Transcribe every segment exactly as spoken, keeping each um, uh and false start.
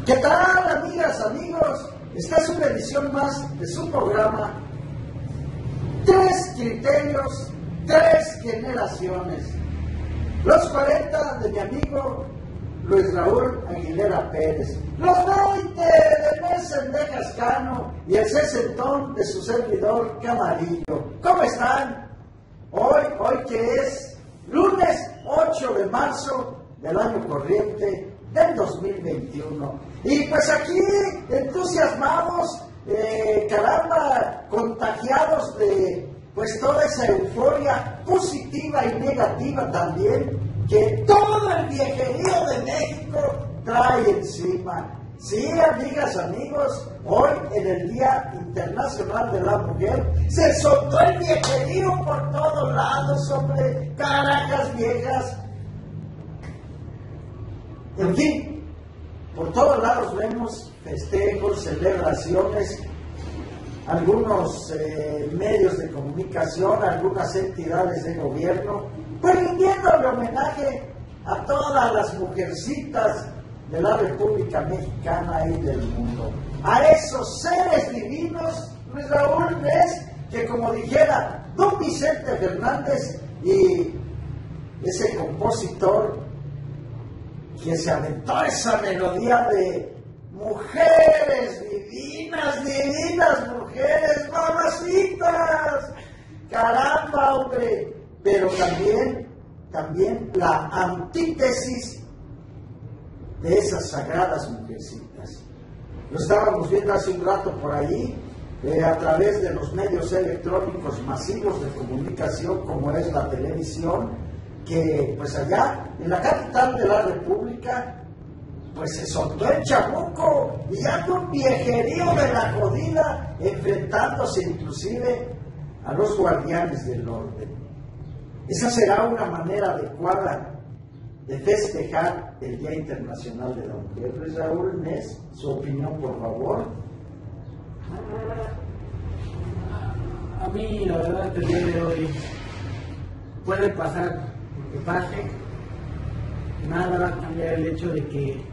¿Qué tal, amigas, amigos? Esta es una edición más de su programa Tres Criterios, Tres Generaciones. Los cuarenta de mi amigo Luis Raúl Aguilera Pérez, los veinte de Nelson de Cascano y el sesentón de su servidor Camarillo. ¿Cómo están? Hoy, hoy que es lunes ocho de marzo del año corriente del dos mil veintiuno. Y pues aquí, entusiasmados, eh, caramba, contagiados de pues toda esa euforia positiva y negativa también que todo el viejerío de México trae encima. Sí, amigas, amigos, hoy en el Día Internacional de la Mujer se soltó el viejerío por todos lados, hombre, caracas viejas. En fin, por todos lados vemos festejos, celebraciones, algunos eh, medios de comunicación, algunas entidades de gobierno, pues rindiéndole homenaje a todas las mujercitas de la República Mexicana y del mundo, a esos seres divinos, Luis Raúl, ¿ves? Que como dijera don Vicente Fernández y ese compositor que se aventó esa melodía de mujeres divinas, divinas mujeres, mamacitas, caramba, hombre, pero también, también la antítesis de esas sagradas mujercitas. Lo estábamos viendo hace un rato por ahí, eh, a través de los medios electrónicos masivos de comunicación como es la televisión, que pues allá en la capital de la República pues se soltó el chamuco y anda un viejerío de la jodida, enfrentándose inclusive a los guardianes del orden. Esa será una manera adecuada de festejar el Día Internacional de la Mujer. Luis Raúl Nes, su opinión, por favor. A mí, la verdad, el día de hoy puede pasar lo que pase, nada va a cambiar el hecho de que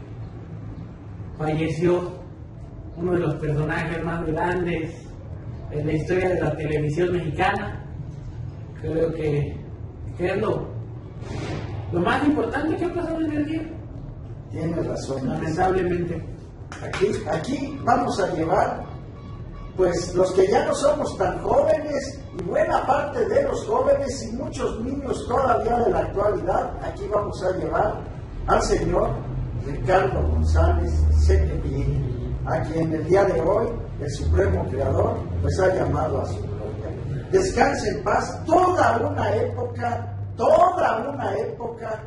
falleció uno de los personajes más grandes en la historia de la televisión mexicana. Creo que, que es lo, lo más importante que ha pasado en el día. Tienes razón. Lamentablemente. Aquí, aquí vamos a llevar, pues los que ya no somos tan jóvenes, y buena parte de los jóvenes y muchos niños todavía de la actualidad, aquí vamos a llevar al señor Ricardo González Cepillín, a quien el día de hoy el Supremo Creador pues ha llamado a su gloria. Descanse en paz. Toda una época, toda una época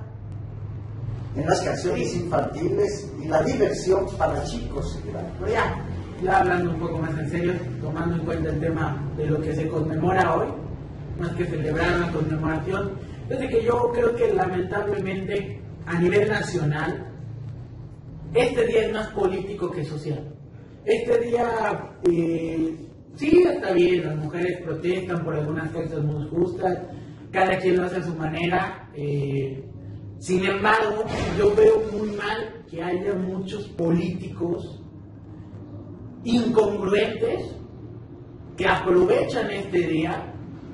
en las canciones infantiles y la diversión para chicos y grandes. Pero ya, ya hablando un poco más en serio, tomando en cuenta el tema de lo que se conmemora hoy, más que celebrar una conmemoración, desde que yo creo que lamentablemente a nivel nacional este día es más político que social. Este día, eh, sí, está bien, las mujeres protestan por algunas cosas muy justas, cada quien lo hace a su manera. Eh, sin embargo, yo veo muy mal que haya muchos políticos incongruentes que aprovechan este día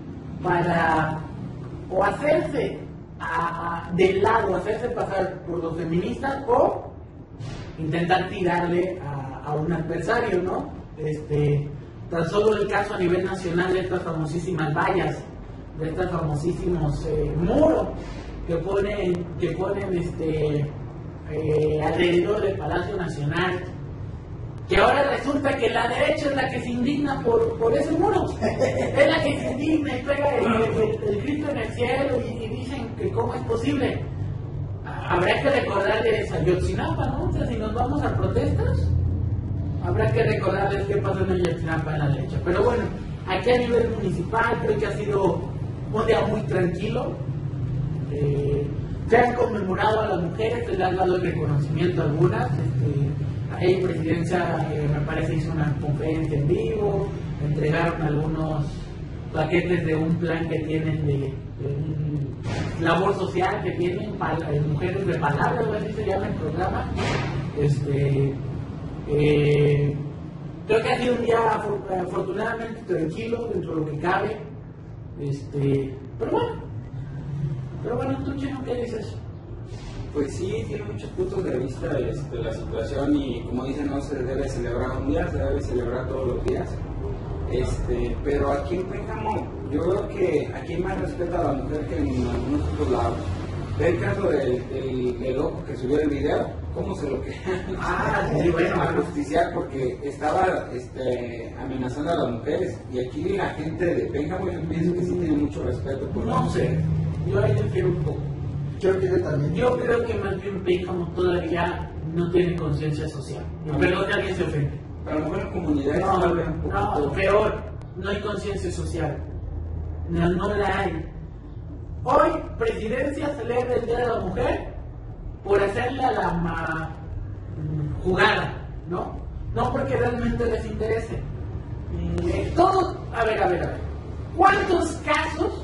para o hacerse a, a, del lado, hacerse pasar por los feministas o intentar tirarle a, a un adversario, ¿no? Este, tan solo el caso a nivel nacional de estas famosísimas vallas, de estos famosísimos eh, muros que ponen, que ponen este, eh, alrededor del Palacio Nacional, que ahora resulta que la derecha es la que se indigna por, por ese muro, es la que se indigna y pega el, el, el grito en el cielo y, y dicen que cómo es posible. Habrá que recordarles a Ayotzinapa, ¿no? O sea, si nos vamos a protestas, habrá que recordarles qué pasó en Ayotzinapa en la derecha. Pero bueno, aquí a nivel municipal creo que ha sido un día muy tranquilo. Eh, se han conmemorado a las mujeres, se les han dado el reconocimiento a algunas. Este, ahí Presidencia, eh, me parece, hizo una conferencia en vivo, entregaron algunos paquetes de un plan que tienen de, de un labor social que tienen para mujeres de palabra, algo así se llama el programa. Este, Eh, creo que ha sido un día afortunadamente tranquilo dentro de lo que cabe. Este, pero bueno, pero bueno, tú, Chino, ¿qué dices? Pues sí, tiene muchos puntos de vista este, la situación y como dicen, no se debe celebrar un día, se debe celebrar todos los días. Este, pero aquí en Pénjamo, yo creo que aquí hay más respeto a la mujer que en algunos otros lados. Ve el caso del, del, del loco que subió el video, cómo se lo querían ah, sí, bueno, a justiciar porque estaba este, amenazando a las mujeres. Y aquí la gente de Pénjamo, yo pienso que sí tiene mucho respeto por no las mujeres. sé, yo ahí quiero un poco. Yo creo, también. Yo creo que más bien Pénjamo todavía no tiene conciencia social. No, perdón que alguien se ofende. A lo mejor en comunidades no, tal vez un poquito. No, peor, no hay conciencia social. No, no la hay. Hoy, Presidencia celebra el Día de la Mujer por hacerla la ma... jugada, ¿no? No porque realmente les interese. Eh, todo, a ver, a ver, a ver. ¿Cuántos casos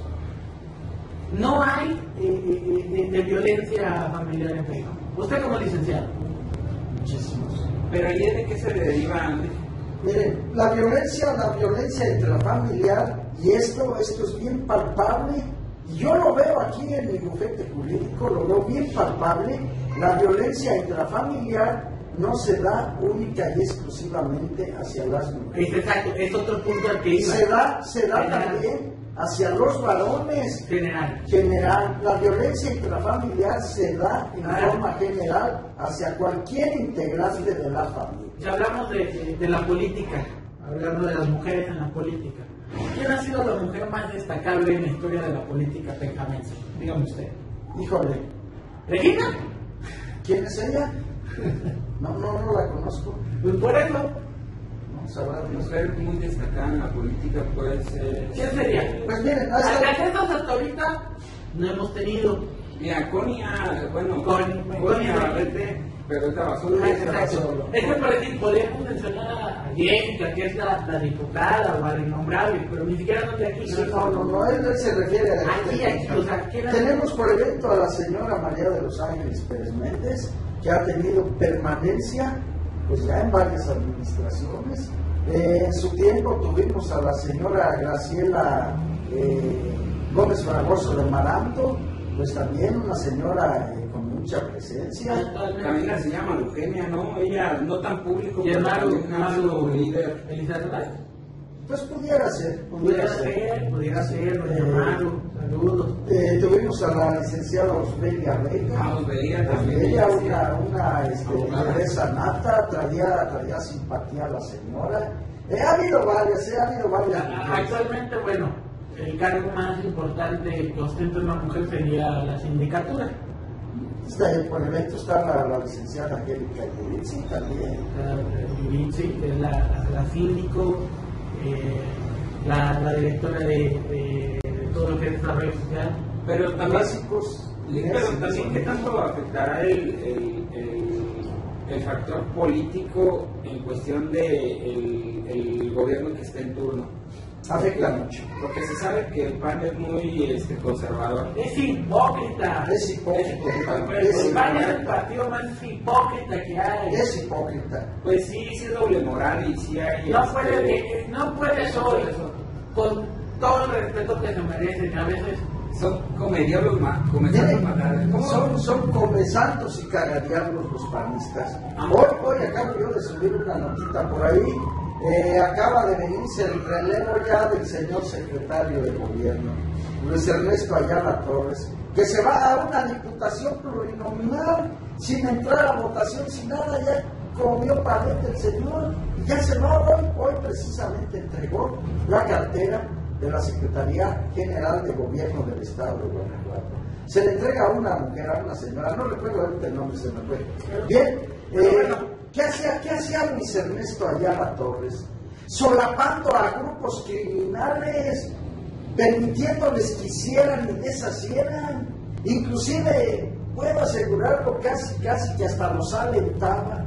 no hay eh, eh, de, de violencia familiar en Pénjamo? Usted como licenciado. Muchísimos. Pero ¿y de qué se deriva, Andy? Miren, la violencia, la violencia intrafamiliar, y esto, esto es bien palpable, y yo lo veo aquí en mi bufete jurídico, lo veo bien palpable. La violencia intrafamiliar no se da única y exclusivamente hacia las mujeres. Exacto, es otro punto al que iba. Se da, se da General. también hacia los varones. General. General. La violencia intrafamiliar se da en Ah. forma general hacia cualquier integrante de la familia. Si hablamos de, de, de la política, hablando de las mujeres en la política, ¿quién ha sido la mujer más destacable en la historia de la política penjamense? Dígame usted. Híjole, ¿Regina? ¿quién es ella? No, no, no la conozco. Pues por eso. No sabrá Una Dios. mujer muy destacada en la política puede ser... ¿Quién sería? Pues miren, Hasta hasta, estos hasta ahorita no hemos tenido. Mira, Conia, bueno, Con- Conia Conia- Barrete, pero esta basura es Exacto. Es que por decir, podríamos mencionar a Jessica, que es la, la diputada o a la innombrable, pero ni siquiera no de aquí. sí, no, no, no, él, él se refiere a Aquí, aquí, o sea, ¿quién era? Tenemos por evento a la señora María de los Ángeles Pérez Méndez, que ha tenido permanencia pues ya en varias administraciones. Eh, en su tiempo tuvimos a la señora Graciela eh, Gómez Fragoso de Maranto, pues también una señora eh, con mucha presencia. Camila se llama Eugenia, ¿no? Ella no tan público, Y pero Maru, también ha sido Maru, líder. Elizabeth Báez. Pues pudiera ser, pudiera, Pudiera ser. ser, pudiera ser, doña Eh, Maru, saludos. Eh, tuvimos a la licenciada Osbelia Vega. Ah, Osbelia también. Ella, sí. una, una este, Abogada. lideresa nata, traía, traía simpatía a la señora. Eh, ha habido varias, eh, ha habido varias. Actualmente, bueno, el cargo más importante que ostenta una mujer sería la sindicatura. Este, por el evento está la, la licenciada Angélica Yuritsi también. La Yuritsi, que es la, la, la síndico, eh, la, la directora de, de, de todo lo que es desarrollo social. Pero también, Clásicos. sí, pero también, ¿qué tanto afectará el, el, el, el factor político en cuestión de el, el gobierno que esté en turno? Afecta mucho. Porque se sabe que el P A N es muy este, conservador. Es hipócrita. Es hipócrita. El Es, P A N es el partido más hipócrita que hay. es hipócrita. Pues sí, sí es doble moral y sí hay... No este, puede, no puedes hoy, con todo el respeto que se merecen, a veces. Son comedianos más, comenzando a Miren, matar. ¿Cómo? son, son comesantos y cagadiablos los panistas. Ah. Hoy, hoy acabo yo de subir una notita por ahí. Eh, acaba de venirse el relevo ya del señor secretario de gobierno, Luis Ernesto Ayala Torres, que se va a una diputación plurinominal sin entrar a votación, sin nada, ya comió paleta el señor, y ya se va hoy, hoy precisamente entregó la cartera de la Secretaría General de Gobierno del Estado de Guanajuato. Se le entrega a una mujer, a una señora, no recuerdo ahorita el nombre, se me fue. Bien, eh, ¿qué hacía, qué hacía Luis Ernesto Ayala Torres? Solapando a grupos criminales, permitiéndoles que hicieran y deshacieran, inclusive puedo asegurarlo casi, casi que hasta los alentaba.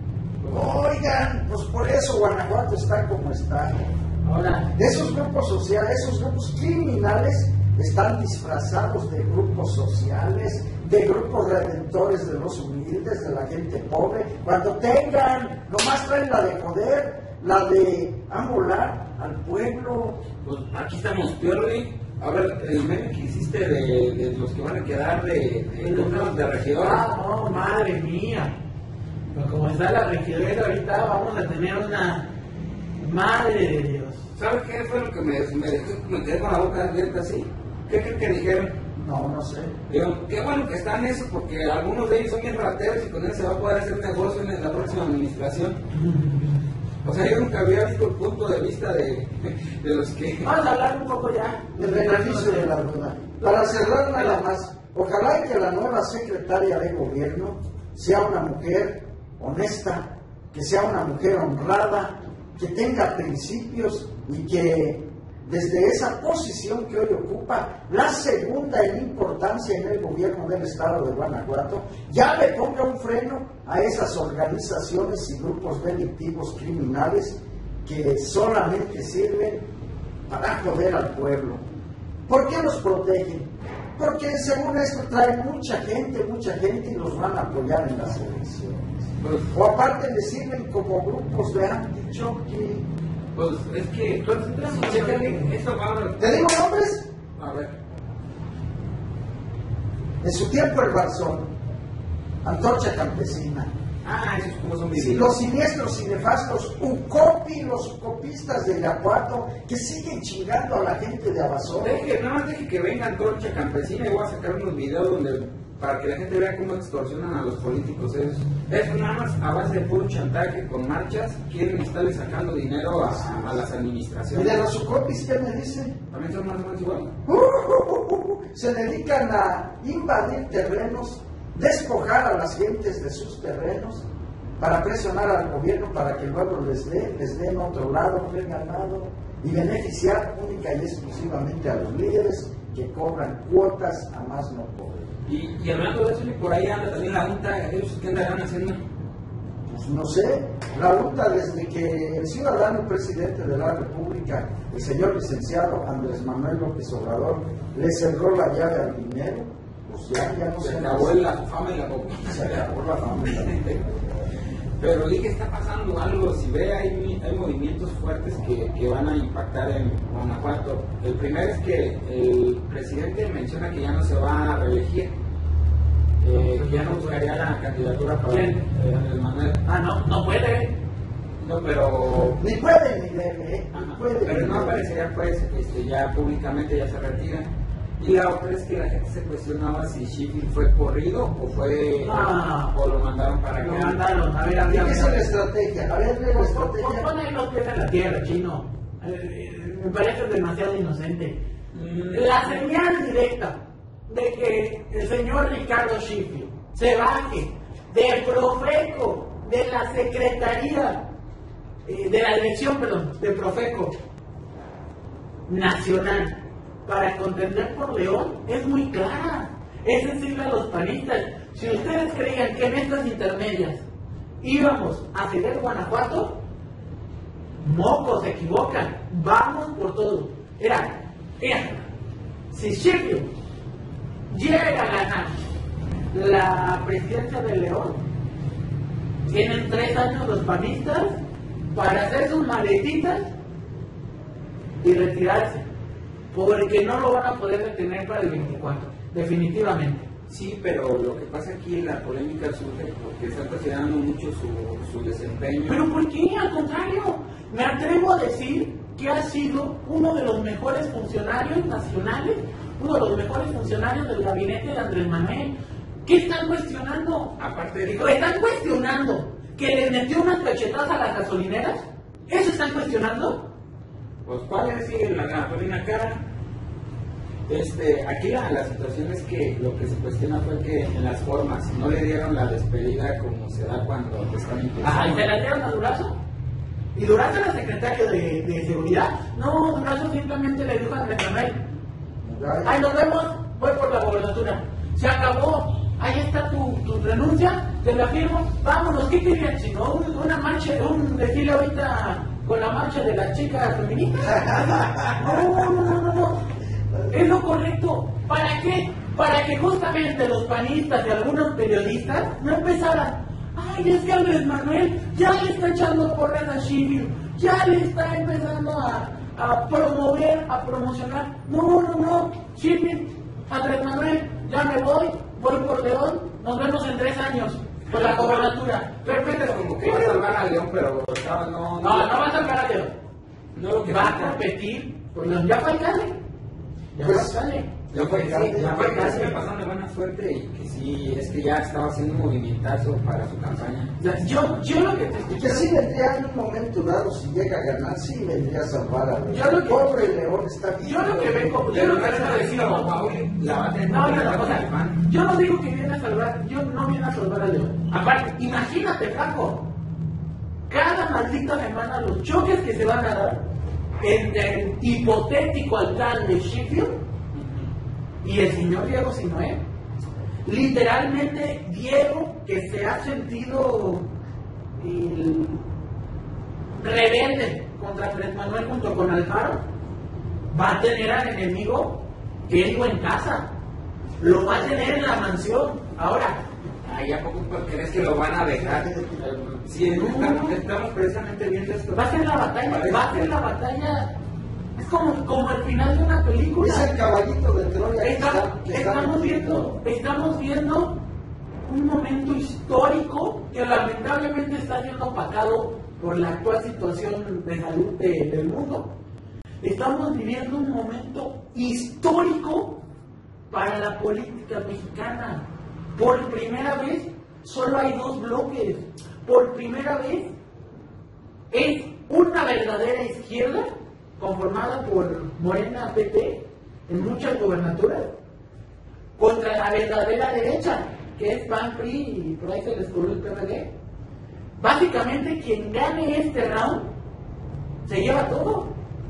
Oigan, pues por eso Guanajuato está como está. Ahora, Esos grupos sociales, esos grupos criminales están disfrazados de grupos sociales, de grupos redentores de los humildes, de la gente pobre. Cuando tengan, nomás traen la de joder, la de amolar al pueblo. Pues aquí estamos, Piorri. A ver, el meme que hiciste de, de los que van a quedar de, de, de, de regidores. Ah, no, madre mía. Pero como está la regidora ahorita, vamos a tener una... Madre de Dios. ¿Sabes qué fue lo que me, me dejó, me quedé con la boca abierta así? ¿Qué creen que dijeron? No, no sé. Digo, qué bueno que están eso, porque algunos de ellos son bien rateros y con él se va a poder hacer negocio en la próxima administración. O sea, yo nunca había visto el punto de vista de, de los que... Vamos a hablar un poco ya El beneficio de la duda. Para cerrar nada más, ojalá que la nueva secretaria de gobierno sea una mujer honesta, que sea una mujer honrada, que tenga principios y que desde esa posición que hoy ocupa, la segunda en importancia en el gobierno del estado de Guanajuato, ya le ponga un freno a esas organizaciones y grupos delictivos criminales que solamente sirven para joder al pueblo. ¿Por qué los protegen? Porque según esto traen mucha gente, mucha gente y los van a apoyar en las elecciones. O aparte le sirven como grupos de antichoque. Pues es que... Chécale, esto va a... ¿Te digo nombres? A ver. En su tiempo el Barzón, Antorcha Campesina. Ah, esos como son Sí, los siniestros y nefastos Ucopi, los ucopistas de Irapuato, que siguen chingando a la gente de Abasolo. Deje, nada más deje que venga Antorcha Campesina y voy a sacar unos videos donde para que la gente vea cómo extorsionan a los políticos. Eso, eso nada más a base de puro chantaje con marchas, quieren estarle sacando dinero a, a las ¿Y administraciones. de los Ucopis qué me dicen? También son más o menos igual. Uh, uh, uh, uh, se dedican a invadir terrenos, despojar a las gentes de sus terrenos para presionar al gobierno para que luego les dé, les dé en otro lado regalado y beneficiar única y exclusivamente a los líderes que cobran cuotas a más no poder. Y, y hablando de eso, y por ahí anda también la junta, ellos qué andarán haciendo. Pues no sé, la Junta desde que el ciudadano presidente de la República, el señor licenciado Andrés Manuel López Obrador, le cerró la llave al dinero, pues ya, ya no Se sé. acabó la fama y la pobreza. Se acabó la fama. Pero di que está pasando algo, si ve hay, hay movimientos fuertes que, que van a impactar en Guanajuato. El primero es que el presidente menciona que ya no se va a reelegir, eh, que ya no buscaría la candidatura para ¿Quién? eh, Andrés Manuel. Ah, no, no puede. No, pero... Ni puede ni debe, ¿eh? Ni Ajá, puede, pero ni no debe. aparecería pues este, ya públicamente, ya se retira. Y la otra es que la gente se cuestionaba si Sheffield fue corrido o fue No. o lo mandaron para Lo acá. mandaron, a ver, a ¿Y ver, qué es a la ver. estrategia? A ver, lee la estrategia. Pon ahí los pies en la tierra, chino. Eh, eh, me parece demasiado inocente. La señal directa de que el señor Ricardo Sheffield se baje de Profeco, de la Secretaría, eh, de la Dirección, perdón, de Profeco Nacional para contender por León es muy clara. Es decirle a los panistas, si ustedes creían que en estas intermedias íbamos a ceder Guanajuato, mocos, se equivocan, vamos por todo. Era, era, si Sheffield llega a ganar la presidencia de León, tienen tres años los panistas para hacer sus maletitas y retirarse, porque no lo van a poder detener para el veinticuatro, definitivamente. Sí, pero lo que pasa aquí, la polémica surge porque está cuestionando mucho su, su desempeño. ¿Pero por qué? Al contrario, me atrevo a decir que ha sido uno de los mejores funcionarios nacionales, uno de los mejores funcionarios del gabinete de Andrés Manuel. ¿Qué están cuestionando? Aparte digo, ¿Están cuestionando que les metió unas cachetadas a las gasolineras? ¿Eso están cuestionando? pues cuál es sí, la gasolina cara. Este, aquí la, la situación es que lo que se cuestiona fue que en las formas no le dieron la despedida como se da cuando te están impulsando. Ajá, ¿y se la dieron a Durazo? ¿Y Durazo era secretario de, de seguridad? No, Durazo simplemente le dijo a Andrés Manuel, ay, nos vemos, voy por la gobernatura. Se acabó, ahí está tu, tu renuncia, te la firmo, vámonos, ¿qué querían? Si no, un- una marcha, un desfile ahorita con la marcha de las chicas feministas. No, no, no, no, no, es lo correcto. ¿Para qué? para que justamente los panistas y algunos periodistas no empezaran, ay, es que Andrés Manuel ya le está echando porras a Sheffield, ya le está empezando a, a promover, a promocionar. No, no, no, Sheffield, Andrés Manuel, ya me voy, voy por León, nos vemos en tres años por la gobernatura. Perfecto, como que va a salvar a León, pero no, no, no va a salvar a León. No lo que va a competir por los ya faltale. Ya Pues, faltale. Yo creo que sí, la verdad es que me pasó de buena suerte y que sí, es que ya estaba haciendo un movimentazo para su campaña. O sea, yo, yo lo que te Y que sí vendría en un momento dado, si llega a ganar, sí vendría a salvar a León. Yo lo que- Pobre León está bien. Yo lo que vengo, yo lo que vengo a decir, no, La va a tener no, que no, ganar o con sea, el P A N. yo no digo que viene a salvar, yo no viene a salvar a León. Aparte, imagínate, Paco, cada maldita semana los choques que se van a dar entre el hipotético alcalde Sheffield y el señor Diego Sinoé. Literalmente, Diego, que se ha sentido el rebelde contra Andrés Manuel junto con Alfaro, va a tener al enemigo Diego en casa, lo va a tener en la mansión. Ahora, Ay, ¿a poco crees que lo van a dejar? Sí, estamos, estamos precisamente viendo esto. va a ser la batalla, va a ser la batalla, es como, como el final de una película. Es el caballito de Troya que Estamos, está- que está estamos viendo, estamos viendo un momento histórico que lamentablemente está siendo opacado por la actual situación de salud de- del mundo. Estamos viviendo un momento histórico para la política mexicana. Por primera vez solo hay dos bloques. Por primera vez es una verdadera izquierda conformada por Morena P T en muchas gobernaturas contra la verdadera derecha, que es P A N, P R I y por ahí se les coló el P R D. Básicamente quien gane este round se lleva todo.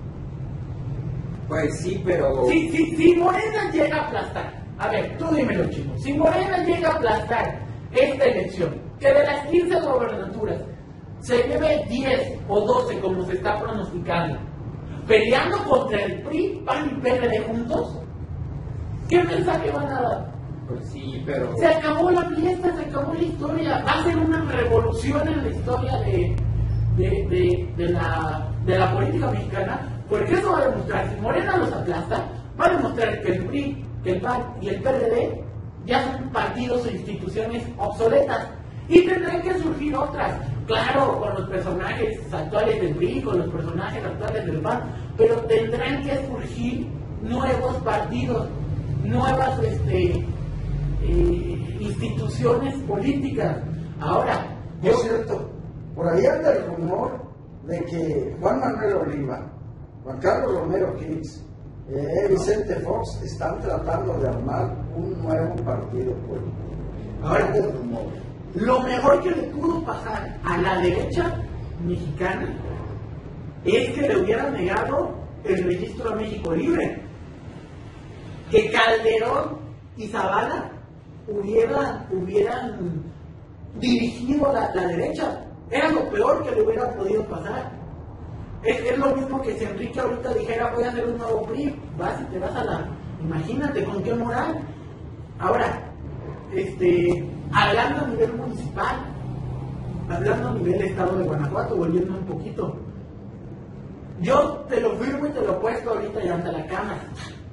Pues sí, pero... Si, si, si Morena llega a aplastar, a ver, tú dímelo, chico, si Morena llega a aplastar esta elección, que de las quince gobernaturas se lleve diez o doce como se está pronosticando, peleando contra el P R I, P A N y P R D juntos, ¿qué mensaje van a dar? Pues sí, pero... Se acabó la fiesta, se acabó la historia, va a ser una revolución en la historia de, de, de, de la, de la política mexicana, porque eso va a demostrar, si Morena los aplasta, va a demostrar que el P R I, que el P A N y el P R D ya son partidos e instituciones obsoletas y tendrán que surgir otras, claro, con los personajes actuales del P R I, con los personajes actuales del P A N, pero tendrán que surgir nuevos partidos, nuevas este, eh, instituciones políticas. Ahora, Por cierto, por ahí anda el rumor de que Juan Manuel Oliva, Juan Carlos Romero Hicks, eh, Vicente Fox están tratando de armar un nuevo partido político. Ahora, Anda el rumor. lo mejor que le pudo pasar a la derecha mexicana es que le hubieran negado el registro a México Libre, que Calderón y Zavala hubieran, hubieran dirigido la, la derecha. Era lo peor que le hubiera podido pasar. Es, es lo mismo que si Enrique ahorita dijera voy a hacer un nuevo P R I, vas y te vas a la... Imagínate con qué moral. Ahora, este, hablando a nivel municipal, hablando a nivel estado de Guanajuato, volviendo un poquito, yo te lo firmo y te lo he puesto ahorita ya ante la cámara.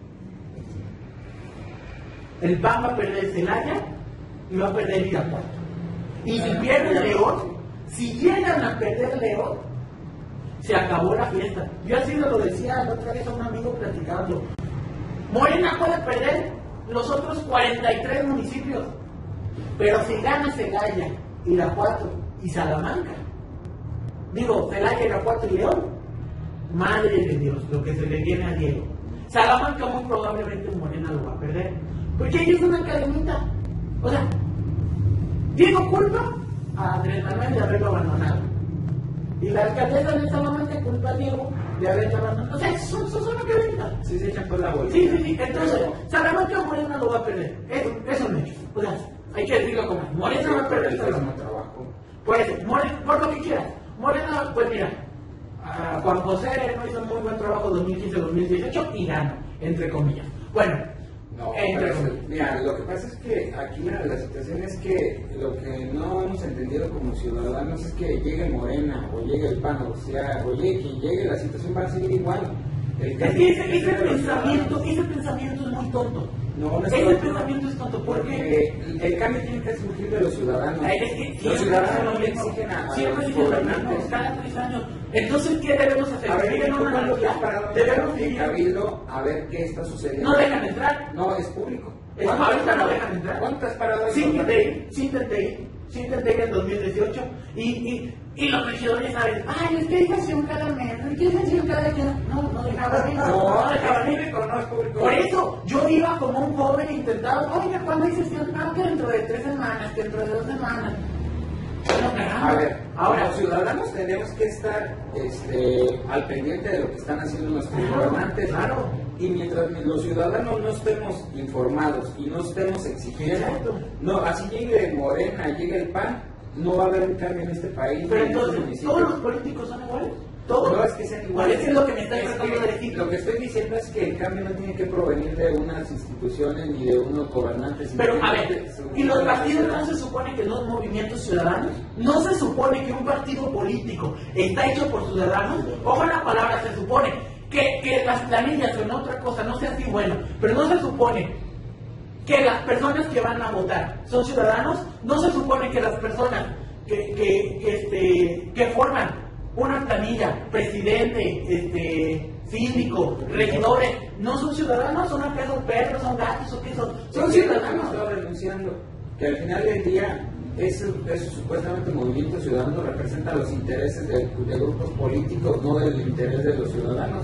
El P A N va a perder Celaya y va a perder Irapuato. Y si pierde León, si llegan a perder León, se acabó la fiesta. Yo así lo decía la otra vez a un amigo platicando. Morena puede perder los otros cuarenta y tres municipios, pero si gana Celaya, Irapuato y Salamanca, digo, Celaya, Irapuato y León, madre de Dios, lo que se le viene a Diego. Salamanca muy probablemente Morena lo va a perder, porque ella es una cadenita. O sea, Diego culpa a Andrés Manuel de haberlo abandonado, y la alcaldesa de Salamanca culpa a Diego de haberlo abandonado. O sea, eso es una cadenita. Sí, se echan por la bolsa. Sí, sí, sí. Entonces, Salamanca Morena lo va a perder. Eso, eso es un hecho. O sea, hay que decirlo como es. Morena va a perder Salamanca. trabajo. Pues, Morena, por lo que quieras. Morena, pues mira, a Juan José no hizo muy buen trabajo dos mil quince dos mil dieciocho y ganó, entre comillas. Bueno, No, Entre- pero, mira, lo que pasa es que aquí mira, la situación es que lo que no hemos entendido como ciudadanos es que llegue Morena o llegue el P A N, o sea, o llegue quien llegue, la situación va a seguir igual. El Es cambio que ese, tiene ese que ser de los pensamiento, ciudadanos. ese pensamiento es muy tonto. No, no es Ese tonto. pensamiento es tonto. ¿Por qué? Porque el cambio tiene que surgir de los ciudadanos. Ay, es que Los siempre ciudadanos dicen no lo le mismo. exigen a, a Siempre los dicen lo mismo, gobernantes. cada tres años. Entonces, ¿qué debemos hacer? A ver, ¿Vivir en ¿tú una cuándo te has anarquía? parado Debemos en vivir. Cabildo a ver qué está sucediendo? No dejan entrar. No, es público. Es- ¿Cuándo ahorita te has no parado? dejan entrar. ¿Cuándo te has parado ahí? Sí intenté ir, sí intenté ir, sí intenté ir en dos mil dieciocho y, y, y los regidores saben, ay, es que hay sesión cada mes, es que hay sesión cada día. No, no dejaban ir, No, no es dejaban ir. público, no es público. Por eso, yo iba como un joven e intentaba, oiga, ¿cuándo hay sesión? Ah, que dentro de tres semanas, que dentro de dos semanas. Bueno, caramba. A ver, ahora, los ciudadanos tenemos que estar este, al pendiente de lo que están haciendo nuestros Claro, gobernantes. claro. Y mientras los ciudadanos no estemos informados y no estemos exigiendo, Exacto. no, así llegue Morena, llegue el P A N, no va a haber un cambio en este país. pero en este entonces, municipio. ¿todos los políticos son iguales? ¿Todos? No es que sean iguales. Eso es lo que me está Es tratando que de decir. Lo que estoy diciendo es que el cambio no tiene que provenir de unas instituciones ni de unos gobernantes. sino Pero, que a tiene ver, que surgir ¿y los de la partidos no sociedad. se supone que son movimientos ciudadanos? ¿No se supone que un partido político está hecho por ciudadanos? Ojo en la palabra, se supone que, que las planillas o en otra cosa no sea así bueno, pero no se supone que las personas que van a votar son ciudadanos, no se supone que las personas que, que, que, este, que forman una planilla, presidente, este, síndico, regidores, no son ciudadanos, son acaso perros, son gatos o qué son, son Sí, ciudadanos. hemos estado denunciando que al final del día ese, ese supuestamente movimiento ciudadano representa los intereses de, de grupos políticos, no el interés de los ciudadanos.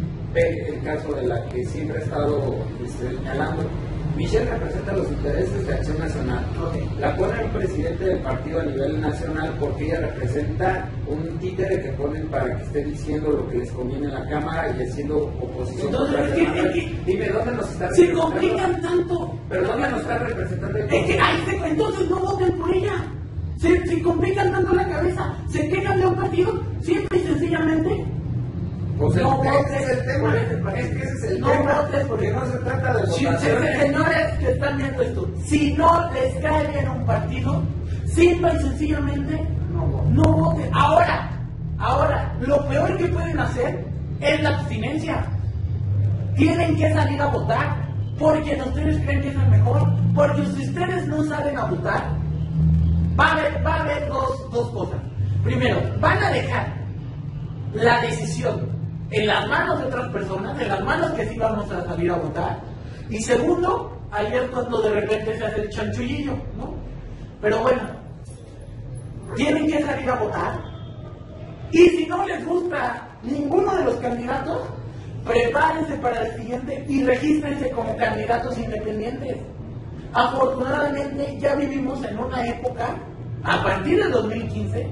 Ve el caso de la que siempre ha estado este, señalando. Michelle representa los intereses de Acción Nacional. Ok. La ponen presidente del partido a nivel nacional porque ella representa un títere que ponen para que esté diciendo lo que les conviene en la Cámara y haciendo oposición. Entonces, contra es que- el Senado. es que- Dime, ¿dónde nos está Se representando? complican tanto. ¿Pero dónde nos está representando? Es que, ay, se- entonces no voten por ella. Se, se complican tanto la cabeza. Se quejan de un partido, simple y sencillamente. Pues el- No ese votes es el tema. por ese partido. Es que ese es el No tema. votes por Porque ese no se trata de Si, votación. se- señores que están viendo esto, si no les cae bien un partido, simple y sencillamente no voten. Ahora, ahora, lo peor que pueden hacer es la abstinencia. Tienen que salir a votar porque ustedes creen que es el mejor. Porque si ustedes no salen a votar, va a haber, va a haber dos, dos cosas. Primero, van a dejar la decisión en las manos de otras personas, en las manos que sí vamos a salir a votar. Y segundo, ayer cuando de repente se hace el chanchullillo, ¿no? Pero bueno, tienen que salir a votar. Y si no les gusta ninguno de los candidatos, prepárense para el siguiente y regístrense como candidatos independientes. Afortunadamente ya vivimos en una época, a partir del dos mil quince,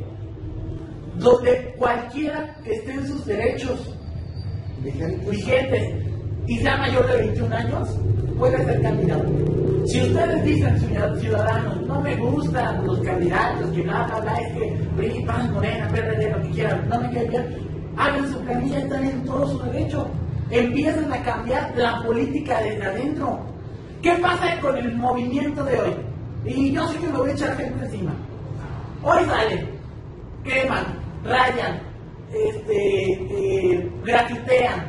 donde cualquiera que esté en sus derechos vigentes y sea mayor de veintiún años, puede ser candidato. Si ustedes dicen, ciudadanos, no me gustan los candidatos, que bla, bla, bla, es que P R I, P A N, Morena, P R D, lo que quieran, no me cae bien, hagan su planilla, están en todo su derecho. Empiezan a cambiar la política desde adentro. ¿Qué pasa con el movimiento de hoy? Y yo sé que me voy a echar gente encima. Hoy salen, queman, rayan, este, eh, grafitean.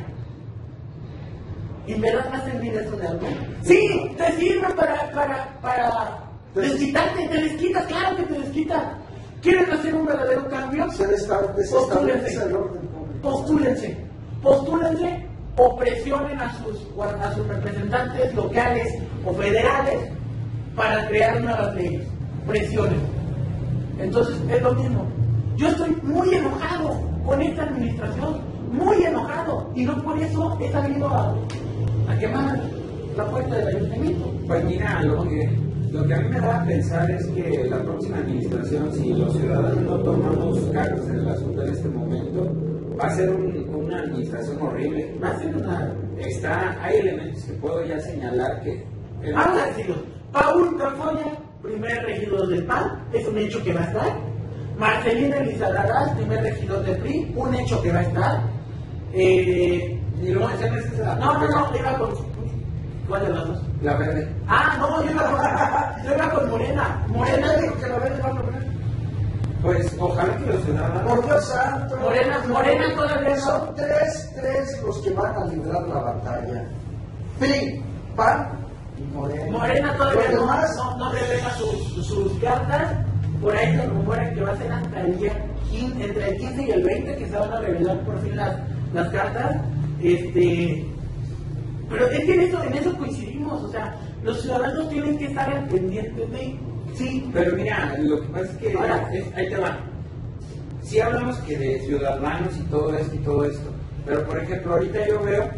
¿En verdad va a servir eso de algo? Sí, te sirve para, para, para desquitarte, te desquitas, claro que te desquitas. ¿Quieren hacer un verdadero cambio? Se desta- desestablece el orden público. Postúlense, postúlense o presionen a sus, a sus representantes locales o federales para crear nuevas leyes. Presionen. Entonces, es lo mismo. Yo estoy muy enojado con esta administración, muy enojado, y no por eso he salido a, a quemar la puerta del ayuntamiento. Pues mira, lo que, lo que a mí me da a pensar es que la próxima administración, si los ciudadanos no tomamos cargos en el asunto en este momento, va a ser un- una administración horrible. Va a ser una... Está, hay elementos que puedo ya señalar que... el- Vamos a decirlo. Paul Tafoya, primer regidor del P A N, es un hecho que va a estar. Marcelina Elizalde, primer regidor del P R I, un hecho que va a estar. Eh, Ni lo menciones esa- no, no, no, iba con... ¿Cuál de las dos? La verde. Ah, no, yo iba con, yo iba con Morena. Morena dijo que la verde va a lograr. Pues ojalá que los ciudadanos. Por Dios santo. Morena, Morena todavía no. Son tres, tres los que van a librar la batalla. P R I, P A N y Morena. Morena todavía Los no, demás, no, no revela sus, sus cartas. Por ahí se rumora que va a ser hasta el día quince, entre el quince y el veinte que se van a revelar por fin las, las cartas. Este, pero es que en eso, en eso coincidimos, o sea, los ciudadanos tienen que estar al pendiente de, sí. Pero mira, lo que pasa es que Ahora, es- ahí te va. Sí hablamos que de ciudadanos y todo esto y todo esto, pero por ejemplo ahorita yo veo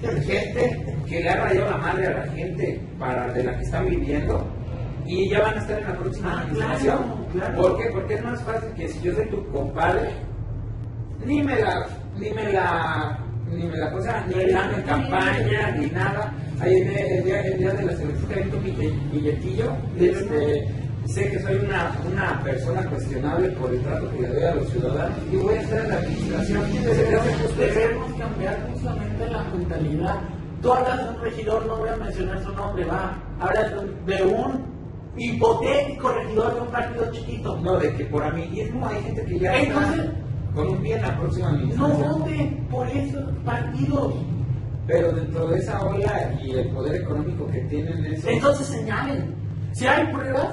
gente que le ha rayado la madre a la gente para de la que están viviendo y ya van a estar en la próxima Ah, administración. claro, claro. ¿Por qué? Porque es más fácil que si yo soy tu compadre, ni me la, ni me la, ni me la cosa, ni me la en campaña, ni nada. Ahí el, el día, el día de las elecciones un billetillo, este, sé que soy una, una persona cuestionable por el trato que le doy a los ciudadanos y voy a estar en la administración. Debemos, debemos cambiar justamente la mentalidad. Tú hablas de un regidor, no voy a mencionar su nombre, va. Hablas de un hipotético regidor de un partido chiquito. No, de que por amiguismo hay gente que ya está Entonces, con un pie en la próxima no administración. voten por esos partidos. Pero dentro de esa ola y el poder económico que tienen esos... Entonces señalen. Si hay pruebas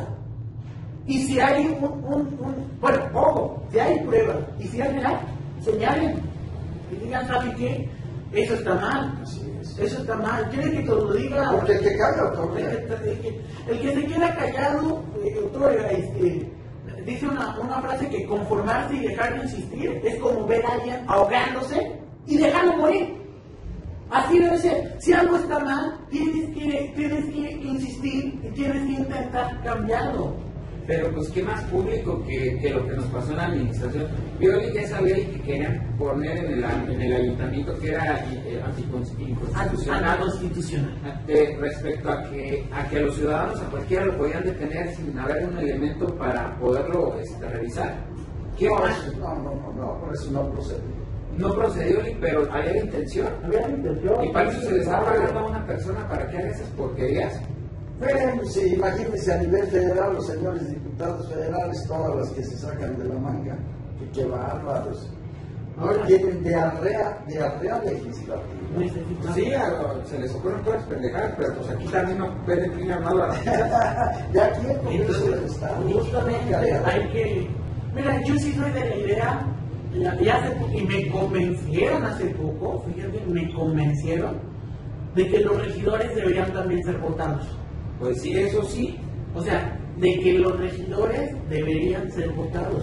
y si hay un, un, un bueno, ojo, si hay pruebas y si hay real, señalen. Y digan, ¿saben qué? Eso está mal. Así es. Eso está mal. ¿Quieren que te lo diga? Porque el que calla El otorga. que, el que- el que se queda callado, eh, otorga, este, dice una, una frase que conformarse y dejar de insistir es como ver a alguien ahogándose y dejarlo morir. Así debe ser. Si algo está mal, tienes que, tienes que insistir y tienes que intentar cambiarlo. Pero pues qué más público que, que lo que nos pasó en la administración. Yo vi que esa ley que querían poner en el, en el ayuntamiento que era eh, anticonstitucional Anticonstitucional. de- respecto a que a que a los ciudadanos a cualquiera lo podían detener sin haber un elemento para poderlo este, revisar. ¿Qué No, más? eso- no, no, no, no, por eso no procede. No procedió, ni- pero había la intención. Había la intención. Y para eso se les ha pagado a una persona para que haga esas porquerías. Bueno, sí, imagínense a nivel federal, los señores diputados federales, todas las que se sacan de la manga, que qué bárbaros. Ahora tienen diarrea, diarrea legislativa. Necesitamos- Sí, a lo- se les ocurren puras pendejadas, pero pues aquí también no pueden crimen armado a la De aquí el Congreso del Entonces, Estado. justamente hay que. Mira, yo sí soy de la idea, y y hace po- y me convencieron hace poco, fíjate, me convencieron de que los regidores deberían también ser votados. Pues sí, eso sí. O sea, de que los regidores deberían ser votados.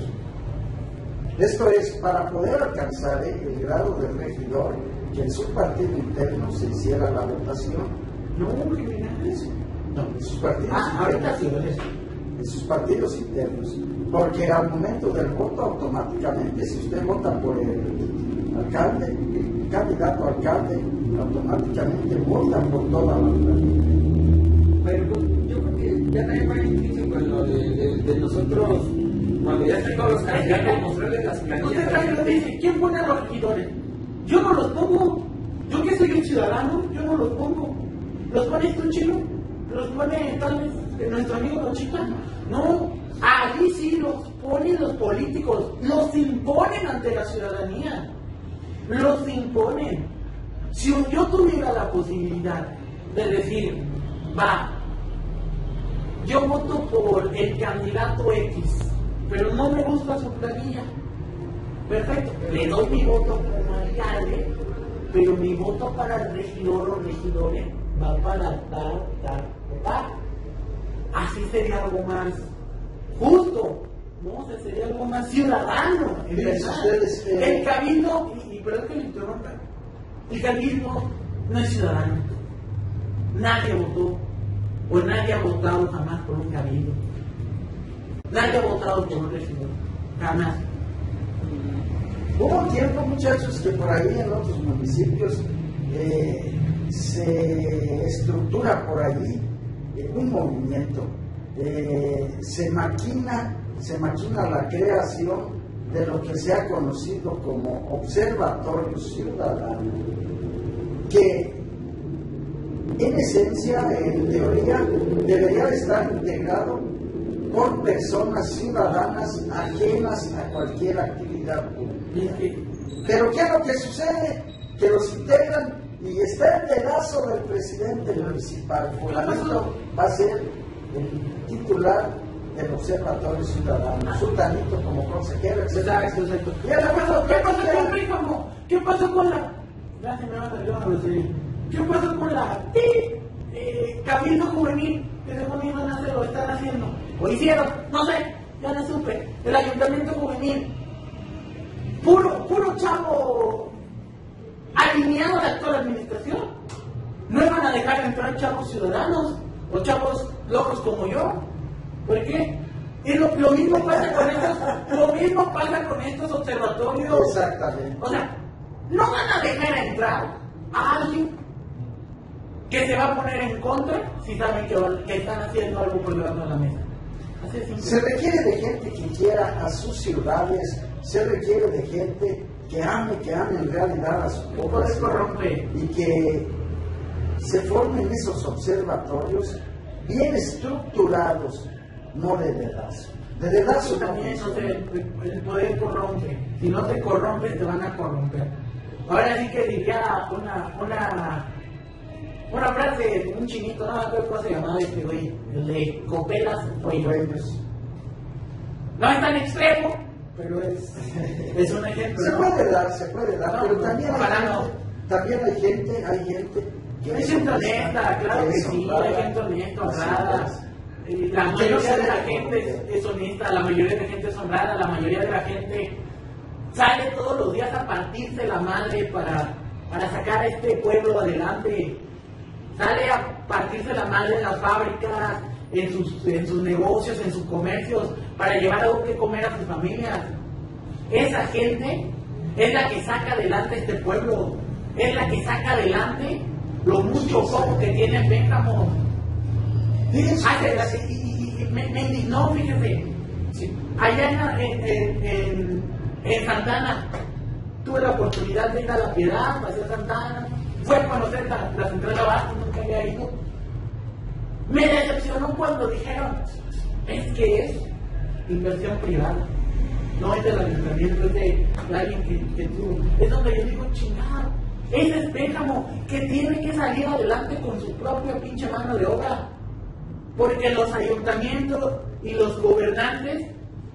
Esto es para poder alcanzar eh, el grado de regidor, que en su partido interno se hiciera la votación. No, criminales. No, en sus partidos Ah, ahorita sí, internos. En sus partidos internos. Porque al momento del voto, automáticamente, si usted vota por el alcalde, el candidato a alcalde, automáticamente vota por toda la ciudadanía. Pero pues, yo creo que ya también va difícil con lo de, de, de nosotros, cuando ya estén todos los candidatos, mostrarles las Usted planillas. trae lo que dice, ¿quién pone a los regidores? Yo no los pongo. Yo que soy un ciudadano, yo no los pongo. ¿Los pone esto chino? ¿Los pone tal vez eh, nuestro amigo Conchita? No, allí sí los ponen los políticos, los imponen ante la ciudadanía. Los imponen. Si yo tuviera la posibilidad de decir, va, yo voto por el candidato X, pero no me gusta su planilla. Perfecto, le doy mi voto como alcalde, pero mi voto para el regidor o regidores va para tal, tal, tal. Así sería algo más justo, ¿no? O sea, sería algo más ciudadano. en Miren, verdad. ustedes, eh, El cabildo, y, y perdón que le interrumpa, el cabildo no es ciudadano. Nadie votó, o nadie ha votado jamás por un cabildo. Nadie ha votado por un regidor, jamás. Hubo un tiempo, muchachos, que por ahí en otros municipios eh, se estructura por allí eh, un movimiento. Eh, se maquina, se maquina la creación de lo que se ha conocido como Observatorio Ciudadano, que en esencia, en teoría, debería estar integrado por personas ciudadanas ajenas a cualquier actividad pública. Pero ¿qué es lo que sucede? Que los integran y está el dedazo del presidente municipal. Fulanito va a ser el titular del Observatorio Ciudadano, Sultanito como consejero, etcétera. Exacto, exacto. ¿Qué pasó? ¿Qué pasó con Pénjamo? ¿Qué pasó con la... Gracias, me va a salir. ¿Qué pasó con la eh, Cabildo Juvenil? Que se ponían a hacer, lo están haciendo. O hicieron, no sé, ya no supe. El Ayuntamiento Juvenil. Puro, puro chavo alineado a la actual administración. No iban a dejar entrar chavos ciudadanos o chavos locos como yo. ¿Por qué? Y lo, lo mismo pasa con estos, lo mismo pasa con estos observatorios. Exactamente. O sea, no van a dejar entrar a alguien que se va a poner en contra si saben que, que están haciendo algo por debajo de la mesa. Así es simple. Se requiere de gente que quiera a sus ciudades, se requiere de gente que ame, que ame en realidad a su población y que se formen esos observatorios bien estructurados, no de dedazo. De dedazo también no te, el poder corrompe. Si no te corrompes, te van a corromper. Ahora sí que diría una, una, una frase de un chinito, no me acuerdo cómo se llamaba este güey, el de Copelas Pollos. No es tan extremo, pero es, es un ejemplo. Se ¿no? puede dar, se puede dar, No, pero también hay, no. gente, también hay gente, hay gente que Hay gente honesta, claro que sí, hay gente honesta, honrada. La mayoría de la gente es, es honesta, la mayoría de la gente es honrada, la mayoría de la gente sale todos los días a partirse la madre para, para sacar a este pueblo adelante. Sale a partirse la madre en las fábricas, en sus, en sus negocios, en sus comercios, para llevar algo que comer a sus familias. Esa gente es la que saca adelante este pueblo, es la que saca adelante lo mucho poco que tiene Pénjamo. Fíjense. Ah, y, y, y me, me indignó, fíjese. Sí. Allá en, en, en, en Santana, tuve la oportunidad de ir a La Piedad, Paseo Santana, fue a conocer la, la central de abasto, nunca había ido. Me decepcionó cuando dijeron, es que es inversión privada, no es del ayuntamiento, es de alguien que, que tuvo. Es donde yo digo, chingado, ese es Pénjamo, que tiene que salir adelante con su propia pinche mano de obra. Porque los ayuntamientos y los gobernantes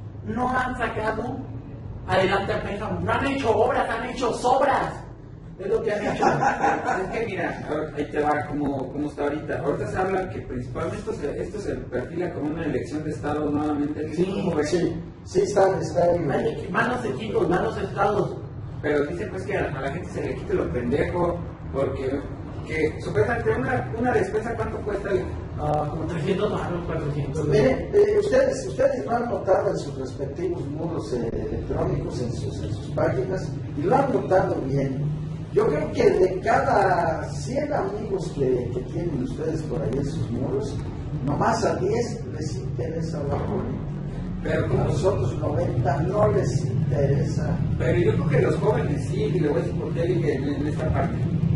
no han sacado adelante a Pénjamo, no han hecho obras, han hecho sobras. Es lo que han hecho. Es que mira, ahí te va como, como está ahorita. Ahorita se habla que principalmente esto se, esto se perfila como una elección de Estado nuevamente. Sí, sí, sí, está, está en... Malos equipos, malos estados. Pero dicen pues que a, a la gente se le quite lo pendejo, porque que supuestamente una, una despensa, ¿cuánto cuesta? Uh, como trescientos baros, cuatrocientos. Miren, eh, ustedes, ustedes lo han notado en sus respectivos muros eh, electrónicos, en sus, en sus páginas, y lo han notado bien. Yo creo que de cada cien amigos que, que tienen ustedes por ahí en sus muros, nomás a diez les interesa la política. Pero a los otros noventa no les interesa. Pero yo creo que los jóvenes sí, y le voy a decir por qué dije en, en esta parte.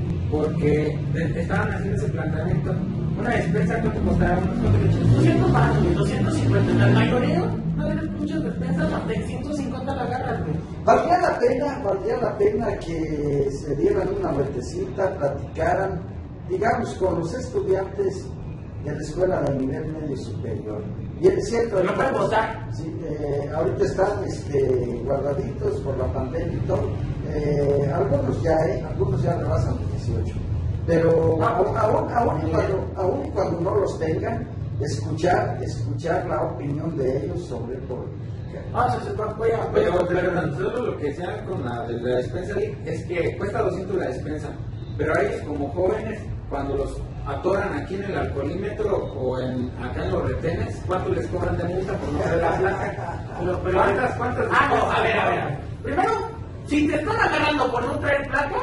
Porque estaban haciendo ese planteamiento. Una despensa, ¿cuánto costaba? doscientos baros, doscientos cincuenta. La mayoría, no hay muchas despensas, hasta en ciento cincuenta la agarran. Valdría la pena, valdría la pena que se dieran una vueltecita, platicaran, digamos, con los estudiantes de la escuela de nivel medio superior. Y es cierto, no pueden votar. Sí, eh, ahorita están este, guardaditos por la pandemia y todo. Eh, algunos ya, eh, algunos ya rebasan los dieciocho. Pero aún, aún, aún, cuando, aún cuando no los tengan, escuchar, escuchar la opinión de ellos sobre política. Ah, se sepa, voy a, voy a, pero, pero tan solo lo que decían con la de la despensa es que cuesta doscientos la despensa, pero a ellos como jóvenes, cuando los atoran aquí en el alcoholímetro o en acá en los retenes, ¿cuánto les cobran de multa por no hacer la placa? Pero, pero, ¿Cuántas, cuántas? Ah, no, a ver, a ver. Primero, si te están agarrando por no traer placa,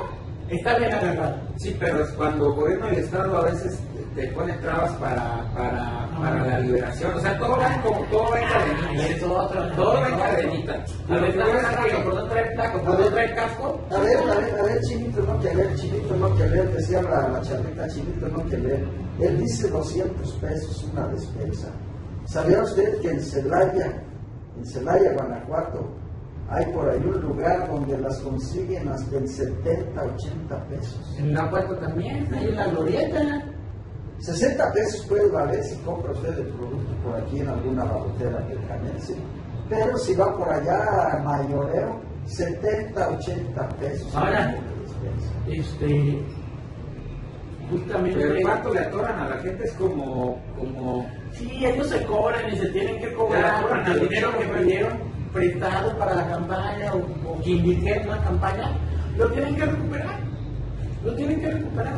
está bien agarrado. Sí, pero es cuando el gobierno del Estado a veces te pone trabas para, para, para la liberación. O sea, todo va como todo va en cadenita. Eso otro, Todo va en cadenita. A ver, ¿por no traer placo? ¿Por no traer casco? A ver, a ver, a ver, Chinito no que leer, Chinito no que leer, decía la, la charrita, Chinito no que leer. Él dice doscientos pesos una despensa. ¿Sabía usted que en Celaya, en Celaya, Guanajuato, hay por ahí un lugar donde las consiguen hasta en setenta, ochenta pesos? En Guanajuato también, hay una glorieta. sesenta pesos puede valer si compra usted el producto por aquí en alguna barrotera mecanense, pero si va por allá a mayoreo, setenta, ochenta pesos. Ahora, este, justamente... Pero cuánto le atoran a la gente es como... como sí, ellos se cobran y se tienen que cobrar por el dinero que perdieron prestado para la campaña o, o que invirtieron en la campaña, lo tienen que recuperar. Lo tienen que recuperar.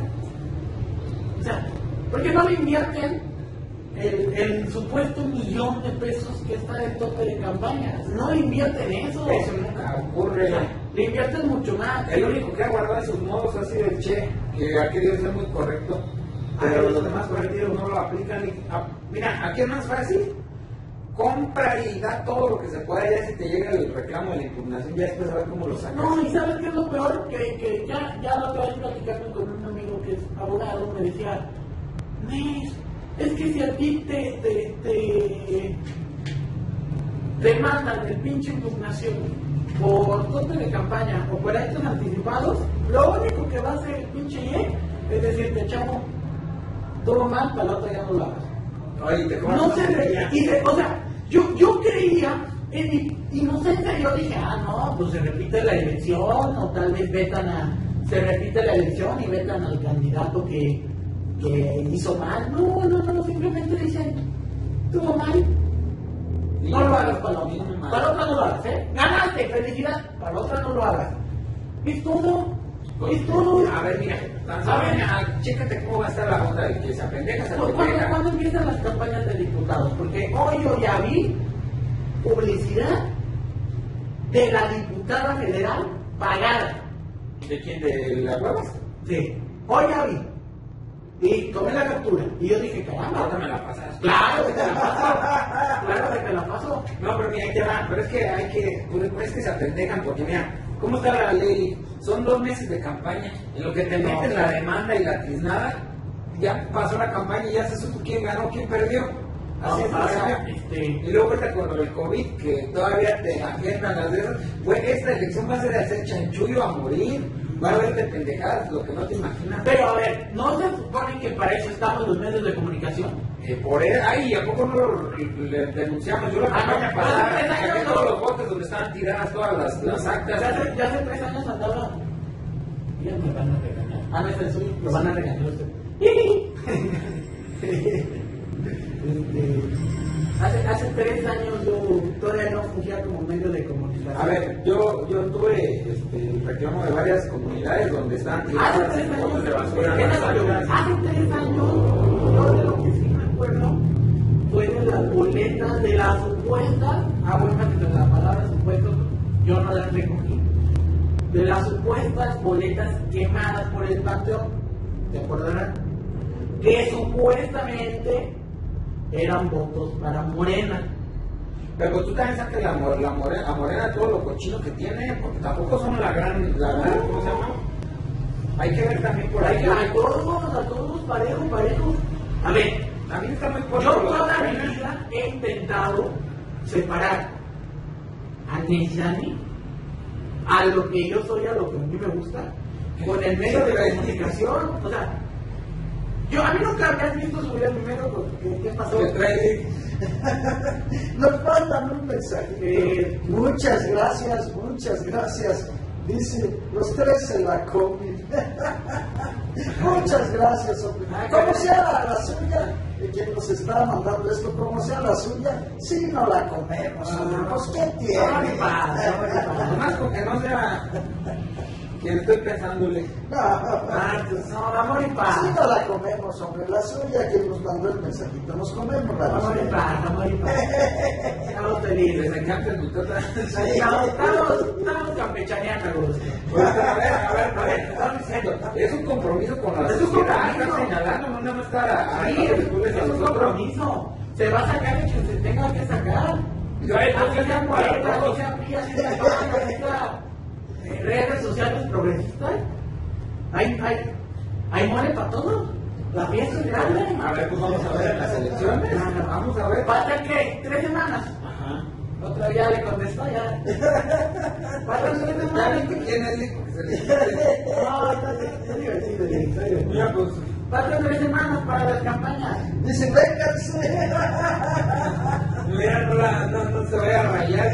O sea, ¿por qué no le invierten el, el supuesto millón de pesos que está en tope de campañas? No le invierten eso. Eso nunca ocurre. O sea, le invierten mucho más. El único que ha guardado sus modos ha sido el Che, que aquí debe ser muy correcto, pero los demás correctivos no lo aplican. Y, a, mira, aquí es más fácil. Compra y da todo lo que se pueda, ya si te llega el reclamo de la impugnación, ya después a ver cómo lo sacas. No, y ¿sabes qué es lo peor? Que, que ya, ya lo que voy platicando con un amigo que es abogado, me decía, Nes, es que si a ti te, te, te, te mandan el pinche impugnación por tope de campaña o por actos anticipados, lo único que va a hacer el pinche I E es decirte, chavo, todo mal, para la otra ya no lo hagas. Ay, te No se reía. Y de, o sea, yo, yo creía, en mi inocencia, yo dije, ah, no, pues se repite la elección, o tal vez vetan a, se repite la elección y vetan al candidato que, que hizo mal. No, no, no, simplemente dicen, tuvo mal. No lo hagas para la otra. Para la otra no lo hagas, ¿eh? Ganaste, felicidad, para la otra no lo hagas. Es todo. Es todo. A ver, mira, a ver, mira, chécate cómo va a estar la onda de que se apendeja, se ¿Cuándo, apendeja. ¿Cuándo empiezan las campañas de diputados? Porque hoy yo ya vi publicidad de la diputada federal pagada. ¿De quién? ¿De las huevas? Sí, hoy ya vi. Y tomé la captura. Y yo dije, caramba. Ahora me la pasas. Claro que te la paso. Claro que te la paso. No, pero mira, ahí te va. Pero es que hay que, pues es que se apendejan, porque mira, ¿cómo está la ley? Son dos meses de campaña. En lo que te metes la demanda y la tiznada, ya pasó la campaña y ya se supo quién ganó, quién perdió. Así es, No, o sea, este... y luego ahorita con lo del COVID, que todavía te agendan las de esas, pues esta elección va a ser de hacer chanchullo a morir, va a haber de pendejadas, lo que no te imaginas. Pero a ver, ¿no se supone que para eso estamos los medios de comunicación? Eh, por él, ay, ¿a poco no lo le denunciamos? Yo la Ah, campaña no, pasada, pues, saqué no, no. todos los botes donde estaban tiradas todas las, las Ya actas. hace, ya hace tres años andaba. Ya me van a regañar. Ah, no es el suyo, lo van a regañar usted. Este, hace, hace tres años yo todavía no fungía como medio de comunicación. A ver, yo, yo tuve este, el reclamo de varias comunidades donde estaban Hace tiradas tres botes años, de basura. ¿qué las pasó? actas. Hace tres años, yo de lo que sí me acuerdo fue de las boletas, de las supuestas, ah, bueno, de la palabra supuestos, yo no las recogí, de las supuestas boletas quemadas por el panteón, ¿te acordarán? Que supuestamente eran votos para Morena. Pero tú también sacas la, mo- la morena, a Morena todo lo cochino que tiene, porque tampoco son la gran, la gran, ¿cómo se llama? Hay que ver también por ahí. A todos, a todos, parejos, parejos. A ver, También está muy yo fuerte lo de toda la mi pena. vida he intentado separar a Neyani, a lo que yo soy, a lo que a mí me gusta, con el medio de la comunicación. O sea, yo a mí nunca me has visto subir el primero, ¿qué, qué pasó? ¿Qué trae? Nos mandan un mensaje. Eh, Muchas gracias, muchas gracias. Dice, los tres se la comen. Muchas gracias, hombre. Como sea la, la suya, de quien nos está mandando esto, como sea la suya, sí no la comemos, hombre. Pues, ¿qué tiene? No me pasa, no me pasa. Nomás con que no sea quien estoy pensándole. No, Ah, pues, no, amor y sí paz. no la comemos, hombre. La suya que nos mandó el mensajito, nos comemos la Amor y suya. paz, amor y paz. Estamos Les felices. encanta el mitota. Estamos, estamos, estamos campechaneando a gusto. Pues, a ver, a ver, a ver, están diciendo, Es un compromiso con la Es un sociedad, compromiso. está señalando, no nada más está Ahí, ahí, es después a un nosotros. compromiso. Se va a sacar el que se tenga que sacar. Yo, eh, Así no, sea no, cuarenta, no, así sea P I, así sea P A N, así sea, eh, redes sociales progresistas. Hay, hay, hay mole para todos. La fiesta es grande. A ver, pues vamos a ver las elecciones. Vamos a ver. ¿Faltan qué? ¿Tres semanas? Ajá. Otra ya le contestó, ya. ¿Faltan tres Ya semanas? ven que quién es Lick, porque se le dice. No, está está divertido, en serio. Ya, pues. Faltan tres semanas para las campañas. Dice, vénganse. Mira, no, la, no, no se vaya a rayar.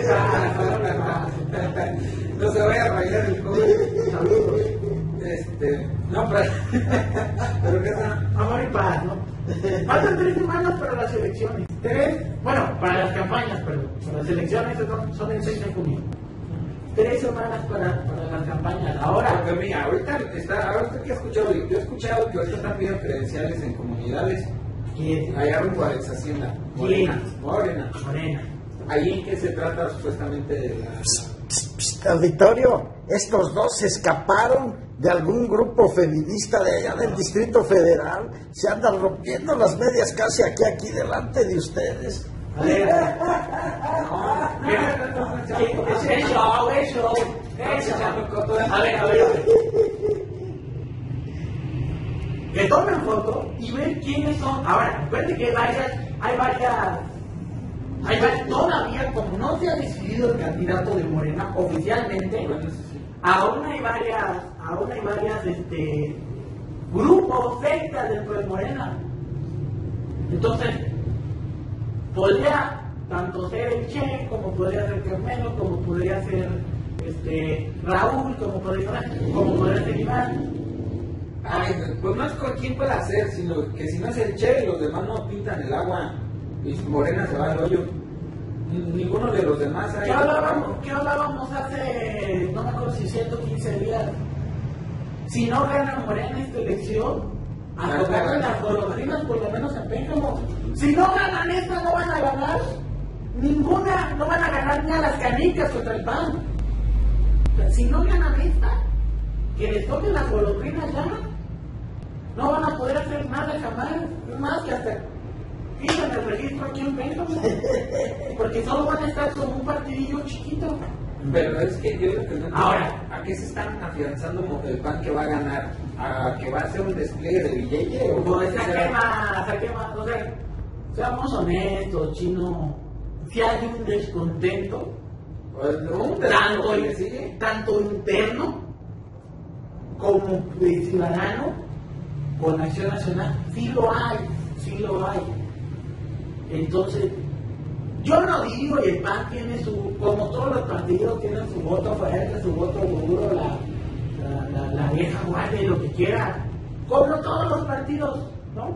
No se vaya a rayar el joven. Saludos. Este, no, pero, pero qué tal. Amor y paz, ¿no? Faltan tres semanas para las elecciones. Tres, bueno, para las campañas, perdón. Para las elecciones son, son el seis de junio. Tres semanas para, para las campañas. Ahora, Porque mira, ahorita está, ahorita que he escuchado, yo he escuchado que ahorita están pidiendo credenciales en comunidades. ¿quién? Allá rumbo a la ex hacienda. ¿Quién? Morena. Morena. Morena. Ahí en que se trata supuestamente de la. Psst, psst, auditorio, estos dos se escaparon de algún grupo feminista de allá del Distrito Federal, se andan rompiendo las medias casi aquí, aquí delante de ustedes. A ver, es es show, es show, es show. A ver, a ver, a ver. Que tomen foto y ver quiénes son. Ahora, recuerden que hay varias, hay varias, hay varias, todavía como no se ha decidido el candidato de Morena oficialmente, aún hay varias, aún hay varias, este, grupos, sectas dentro de Morena. Entonces, podría tanto ser el Che, como podría ser Carmelo, como podría ser este, Raúl, como podría ser, como podría ser Iván. Ay, pues no es con quién puede hacer, sino que si no es el Che, los demás no pintan el agua y Morena se va al hoyo. Ninguno de los demás hay. ¿Qué hablábamos, ¿Qué hablábamos hace, no me acuerdo si ciento quince días? Si no gana Morena esta elección, a Ah, tocar claro. las golondrinas por lo menos en Pénjamo. Si no ganan esta, no van a ganar ninguna, no van a ganar ni a las canicas contra el P A N. O sea, si no ganan esta, que les toquen las golondrinas ya, no van a poder hacer nada jamás, es más que hasta quitan el registro aquí en Pénjamo, porque solo van a estar como un partidillo chiquito. Pero es que yo lo que no entiendo, Ahora. ¿a qué se están afianzando el P A N que va a ganar? ¿A que va a hacer un despliegue de billete? ¿O Pues, qué ¿a será? qué más? ¿A qué más? O sea, seamos honestos, Chino, si hay un descontento, Pues, un tanto, que sigue. tanto interno como de ciudadano con Acción Nacional, sí lo hay, sí lo hay. Entonces, yo no digo, y el P A N tiene su, como todos los partidos tienen su voto fuerte, su voto duro, la, la, la, la vieja guardia y lo que quiera, como todos los partidos, ¿no?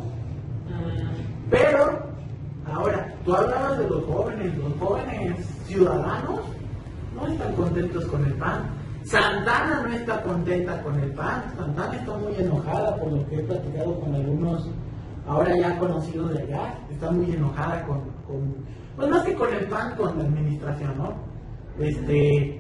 Pero, ahora, tú hablabas de los jóvenes, los jóvenes ciudadanos no están contentos con el P A N. Santana no está contenta con el P A N. Santana está muy enojada por lo que he platicado con algunos, ahora ya conocidos de allá. Está muy enojada con, con pues más que con el P A N, con la administración, ¿no? Este,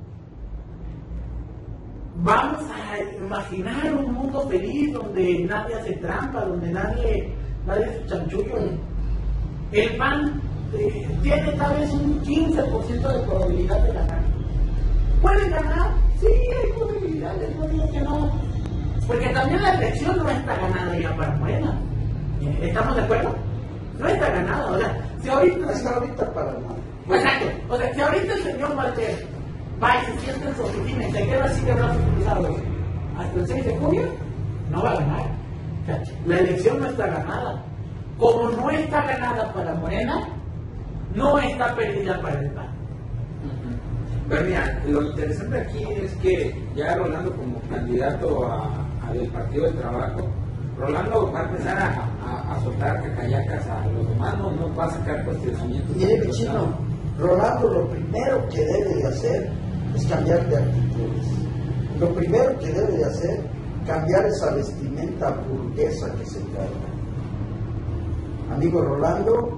vamos a imaginar un mundo feliz donde nadie hace trampa, donde nadie, nadie hace chanchullo. El P A N eh, tiene tal vez un quince por ciento de probabilidad de ganar. ¿Pueden ganar? Sí, hay posibilidades, no digo que no. Porque también la elección no está ganada ya para Morena. ¿Estamos de acuerdo? No está ganada, o sea, si ahorita... Hasta ahorita para nada. Exacto, o sea, si ahorita el señor Walter va y se sienta en su oficina y se queda así de brazos cruzados hasta el seis de junio, no va a ganar. O sea, la elección no está ganada. Como no está ganada para Morena, no está perdida para el P A N. Pero mira, lo interesante aquí es que ya Rolando como candidato a, a del Partido del Trabajo, Rolando va a empezar a, a, a soltar cacayacas a los demás, no, no va a sacar cuestionamientos. Mire, mi chino, Rolando lo primero que debe de hacer es cambiar de actitudes. Lo primero que debe de hacer, cambiar esa vestimenta burguesa que se carga. Amigo Rolando,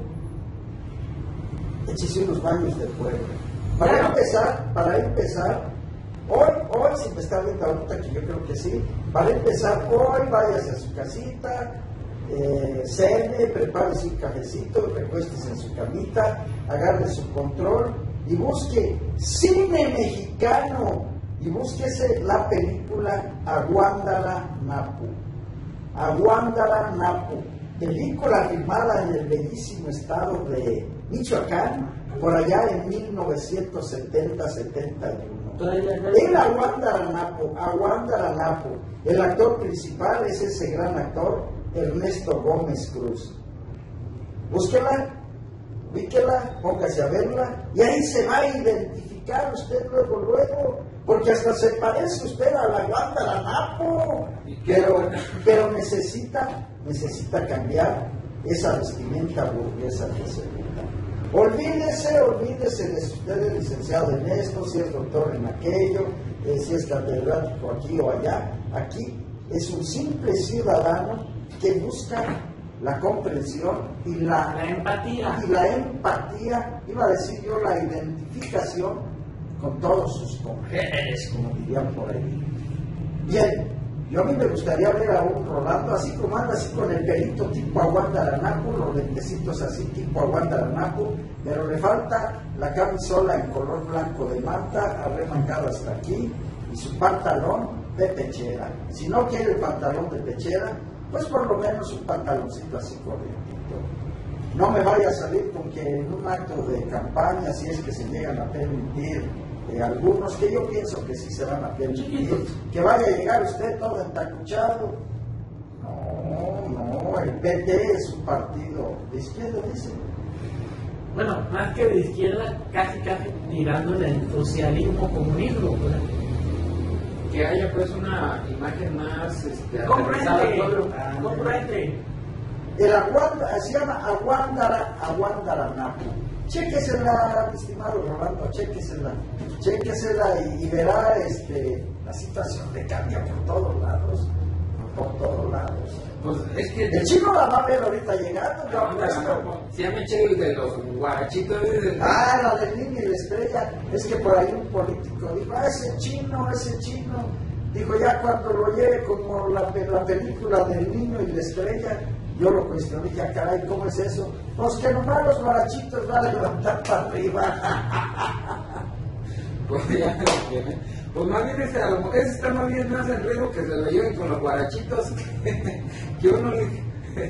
échese unos baños de fuego. Para empezar, para empezar, hoy, hoy Paul, si me está viendo ahorita, que yo creo que sí, para empezar hoy, váyase a su casita, eh, cene, prepárese un cafecito, recuéstese en su camita, agarre su control y busque cine mexicano y búsquese la película Aguándala Napo. Aguándala Napo, película filmada en el bellísimo estado de Michoacán, por allá en mil novecientos setenta setenta y uno. El Aguándala Napo, Aguándala Napo. El actor principal es ese gran actor, Ernesto Gómez Cruz. Búsquela, ubíquela, póngase a verla, y ahí se va a identificar usted luego, luego, porque hasta se parece usted a la Aguándala Napo, pero, pero necesita, necesita cambiar esa vestimenta burguesa que se gusta. Olvídese, olvídese de si usted es licenciado en esto, si es doctor en aquello, eh, si es catedrático aquí o allá. Aquí es un simple ciudadano que busca la comprensión y la, la empatía. Y la empatía, iba a decir yo, la identificación con todos sus congéneres, como dirían por ahí. Bien, yo a mí me gustaría ver a un Rolando así como anda, así con el pelito tipo Aguándala Napo, los lentecitos así tipo Aguándala Napo, pero le falta la camisola en color blanco de manta, arremangada hasta aquí, y su pantalón de pechera. Si no quiere el pantalón de pechera, pues por lo menos un pantaloncito así corrientito. No me vaya a salir con que en un acto de campaña, si es que se llegan a permitir eh, algunos, que yo pienso que sí se van a permitir, que vaya a llegar usted todo entacuchado. No, no, el P T es un partido de izquierda, dice. Bueno, más que de izquierda, casi casi tirándole al socialismo comunismo, ¿verdad? Que haya pues una imagen más este, comprende, comprende. El Aguándala, se llama Aguándala, Aguándala Napo. Chéquesela, estimado Rolando, chéquesela, chéquesela y, y verá este, la situación de cambia por todos lados, por todos lados. Pues es que el chino la va a ver ahorita llegando, yo apuesto. Se llama el de los guarachitos. Ah, la del niño y la estrella. Es que por ahí un político dijo, ah, ese chino, ese chino. Dijo, ya cuando lo lleve como la, la película del niño y la estrella, yo lo cuestioné, ya caray, ¿cómo es eso? Pues que nomás los guarachitos van a levantar para arriba. Pues ya lo tiene. Pues más bien ese, a lo mejor ese está más bien más en riesgo que se lo lleven con los guarachitos que, que uno le...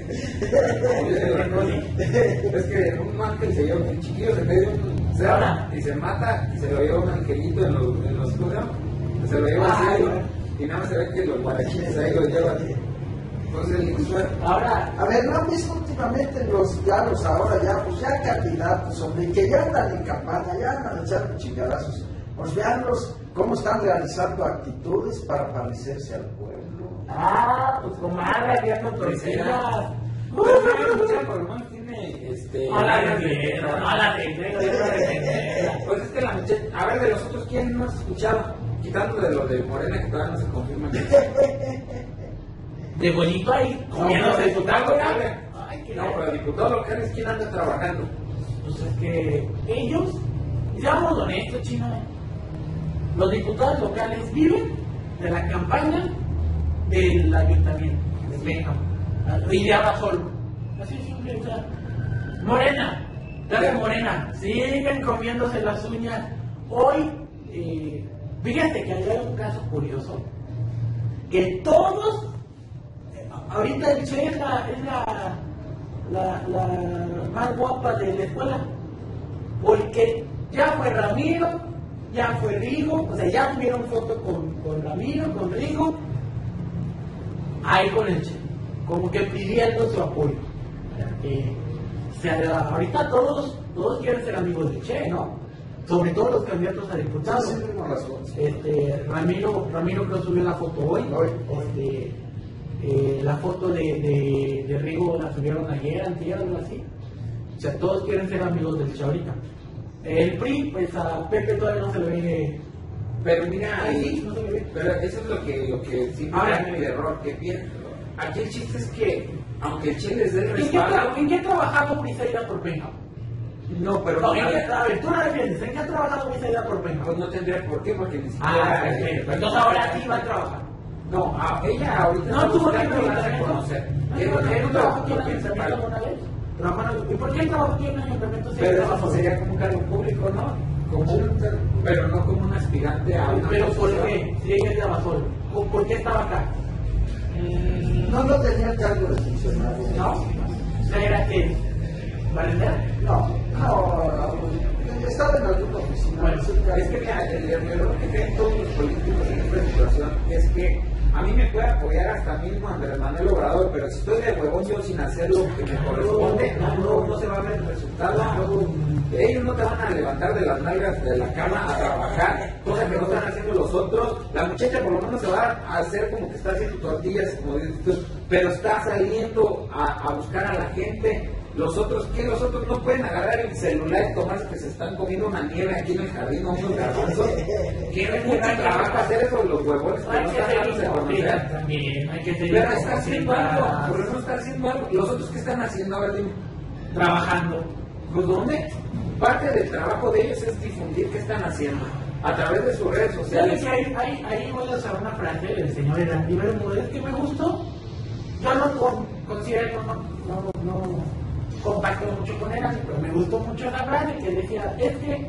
Es que un ángel se lleva un chiquillo, se medio se habla y se mata y se lo lleva un angelito en los, en los estudios, se lo lleva así y nada más se ve que los guarachitos ahí lo llevan. Entonces, ahora, a ver, ¿no han visto últimamente los, ya los ahora ya, pues ya candidatos, hombre, que ya andan en campaña, ya andan echando chingadazos? Pues veanlos cómo están realizando actitudes para parecerse al pueblo. Ah, pues comadre, había controversias. Pues por lo menos tiene este. No la refiero, no la refiero, pues es que la muchacha, a ver, de los otros, ¿quién no has escuchado? Quitando de los de Morena que todavía no se confirman. De bonito ahí, comiéndose diputado local. No, pero diputados locales, ¿quién anda trabajando? Pues es que ellos, seamos honestos, Chino, los diputados locales viven de la campaña del ayuntamiento de Pénjamo y de Abasol. Así es simple, o sea, Morena, dale Morena, siguen comiéndose las uñas. Hoy, eh, fíjate que hay un caso curioso, que todos, ahorita el Che es la, es la, la, la más guapa de la escuela, porque ya fue Ramiro, ya fue Rigo, o sea, ya tuvieron foto con, con Ramiro, con Rigo, ahí con el Che, como que pidiendo su apoyo. Eh, o sea, ahorita todos, todos quieren ser amigos del Che, ¿no? Sobre todo los candidatos a diputados. Sí, sí, este, Ramiro, Ramiro creo subió la foto hoy. hoy. Este, eh, la foto de, de, de Rigo la subieron ayer, antier, algo así. O sea, todos quieren ser amigos del Che ahorita. El P R I, pues a Pepe todavía no se le ve. Pero mira, Ay, ahí, sí, no se le ve. pero eso es lo que, lo que sí Ahora, el error que pierde. Aquí el chiste es que, aunque el Che les dé el ¿En qué, respaldo, tra- ¿En qué trabajamos Briseida por Pénjamo? No, pero No, no, ¿en qué, a ver, tú la defiendes, ¿en qué ha trabajado Briseida por Penco? pues no tendría por qué, porque ni siquiera... Ah, perfecto. Entonces ahora sí va a trabajar. No, a ella ahorita No tuvo que buscando darse a ayuntamiento. conocer. No, Es no, lo que no es trabajó lo aquí en el que ayuntamiento principal. alguna vez. Trabajó- ¿Y por qué él trabajó aquí en el ayuntamiento? si él Pero trabajó? eso sería como un cargo público, ¿no? Como un, pero no como un aspirante a una Pero ¿por posición. qué? Si ella estaba sola. ¿O ¿Por qué estaba acá? No, no tenía cargo de funcionario. ¿No? O sea, era que... ¿Barrendera? No, no, no, estaba en alguna oficina. Bueno, cerca de- Es que mira, el el error que creen todos los políticos en esta situación es que a mí me puede apoyar hasta mismo Andrés Manuel Obrador, pero si estoy de huevón yo sin hacer lo que me corresponde, no, no, no se va a ver el resultado. Ellos no te van a levantar de las nalgas de la cama a trabajar, cosa que no están haciendo los otros. La muchacha por lo menos se va a hacer como que está haciendo tortillas, como dices tú, pero está saliendo a, a buscar a la gente. Los otros, ¿qué? Los otros no pueden agarrar el celular y tomarse que se están comiendo una nieve aquí en el jardín o unos garbanzos. Quieren mucho trabajo hacer eso, los huevones, pero Hay no que están ser dándose a conocer. hipócrita también, hay que ser Pero está haciendo algo, hipócrita. por eso está haciendo algo. ¿Los otros qué están haciendo? A ver, dime. Trabajando. ¿Pues dónde? Parte del trabajo de ellos es difundir qué están haciendo a través de sus redes ¿Sabes sociales. que ahí, ahí, ahí voy a usar una frase del señor Erantíbal Mudez que me gustó? Yo no con- considero, no, no, no comparto mucho con él, pero me gustó mucho la frase que decía, es que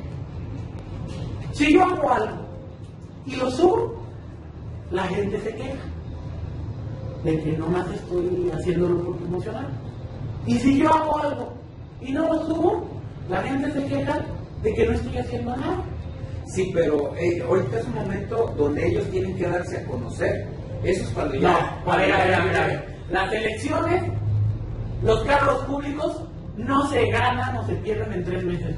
si yo hago algo y lo subo, la gente se queja de que nomás estoy haciéndolo por promocionar. Y si yo hago algo y no lo subo, la gente se queja de que no estoy haciendo nada. Sí, pero eh, ahorita es un momento donde ellos tienen que darse a conocer. Eso es cuando ya... No, a ver, a ver, a ver, a ver. Las elecciones, los cargos públicos no se ganan o se pierden en tres meses.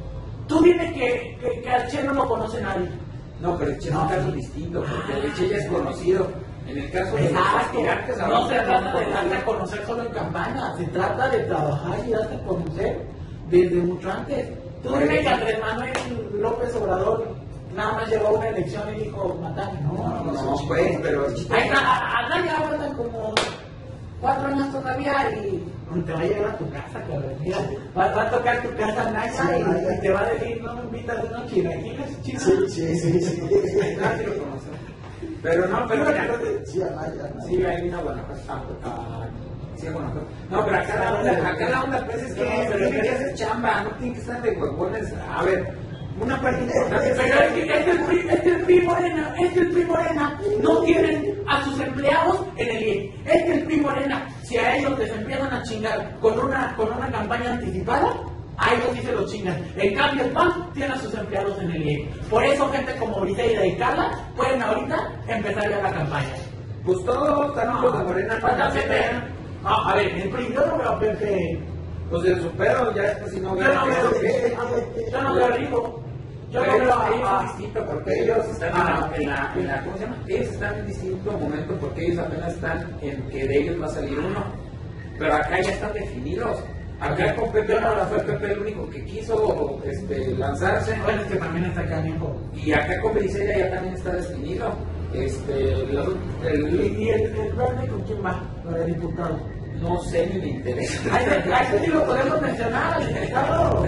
Tú dime que, que, que al Che no lo conoce nadie. No, pero el Che es un caso distinto, porque el Che ya es conocido. En el caso de los Exacto. aspirantes... No ahorita se trata de no- darse a conocer solo en campaña, se trata de trabajar y darse a conocer desde mucho antes. Tú dime que Andrés Manuel López Obrador nada más llegó a una elección y dijo matar. No, no, no. No, pues, pero... Ahí está, a, a nadie faltan como cuatro años todavía y te va a llegar a tu casa, cabrón. Mira, va, va a tocar tu casa Naya Sí, y, Naya. y te va a decir, no me invitas de unos chilaquiles, chinos. Sí, sí, sí, sí. Nadie lo conoce. Pero no, pero mira... Sí, Anaya, Anaya. Sí, hay una Guanajuato. Ah, ah, sí, a Guanajuato. No, pero acá la onda, acá la onda, pues es que No, pero tiene que es- hacer chamba, no tiene que estar de huevones. A ver, una parte importante. Pero es que es el P R I, es el P R I Morena, es que el P R I Morena no tienen a sus empleados en el I E. Es que el P R I Morena, si a ellos les empiezan a chingar con una, con una campaña anticipada, a ellos sí se los chingan. En cambio, el P A N tiene a sus empleados en el I E. Por eso, gente como Briseida y Carla pueden ahorita empezar ya la campaña. Pues todos están los de Morena. Falta Pepe. No, a ver, el P R I, yo no veo a Pepe. Pues de supero, ya después si no Yo no veo, qué. yo no veo a Rico. Yo no Pero veo a, ellos a- es distinto porque ellos están en la, en la, en la- ¿cómo se llama? Ellos están en distinto momento porque ellos apenas están en que de ellos va a salir uno. Pero acá ya están definidos. Acá con Pepe no fue Pepe el único que quiso este, lanzarse. Bueno, es que también está acá viejo. Y acá con Briseida ya también está definido. Este, los- ¿Y, el, y el, el verde con quién va? Para diputado. no sé ni me interesa. Ahí sí lo podemos mencionar, al diputado.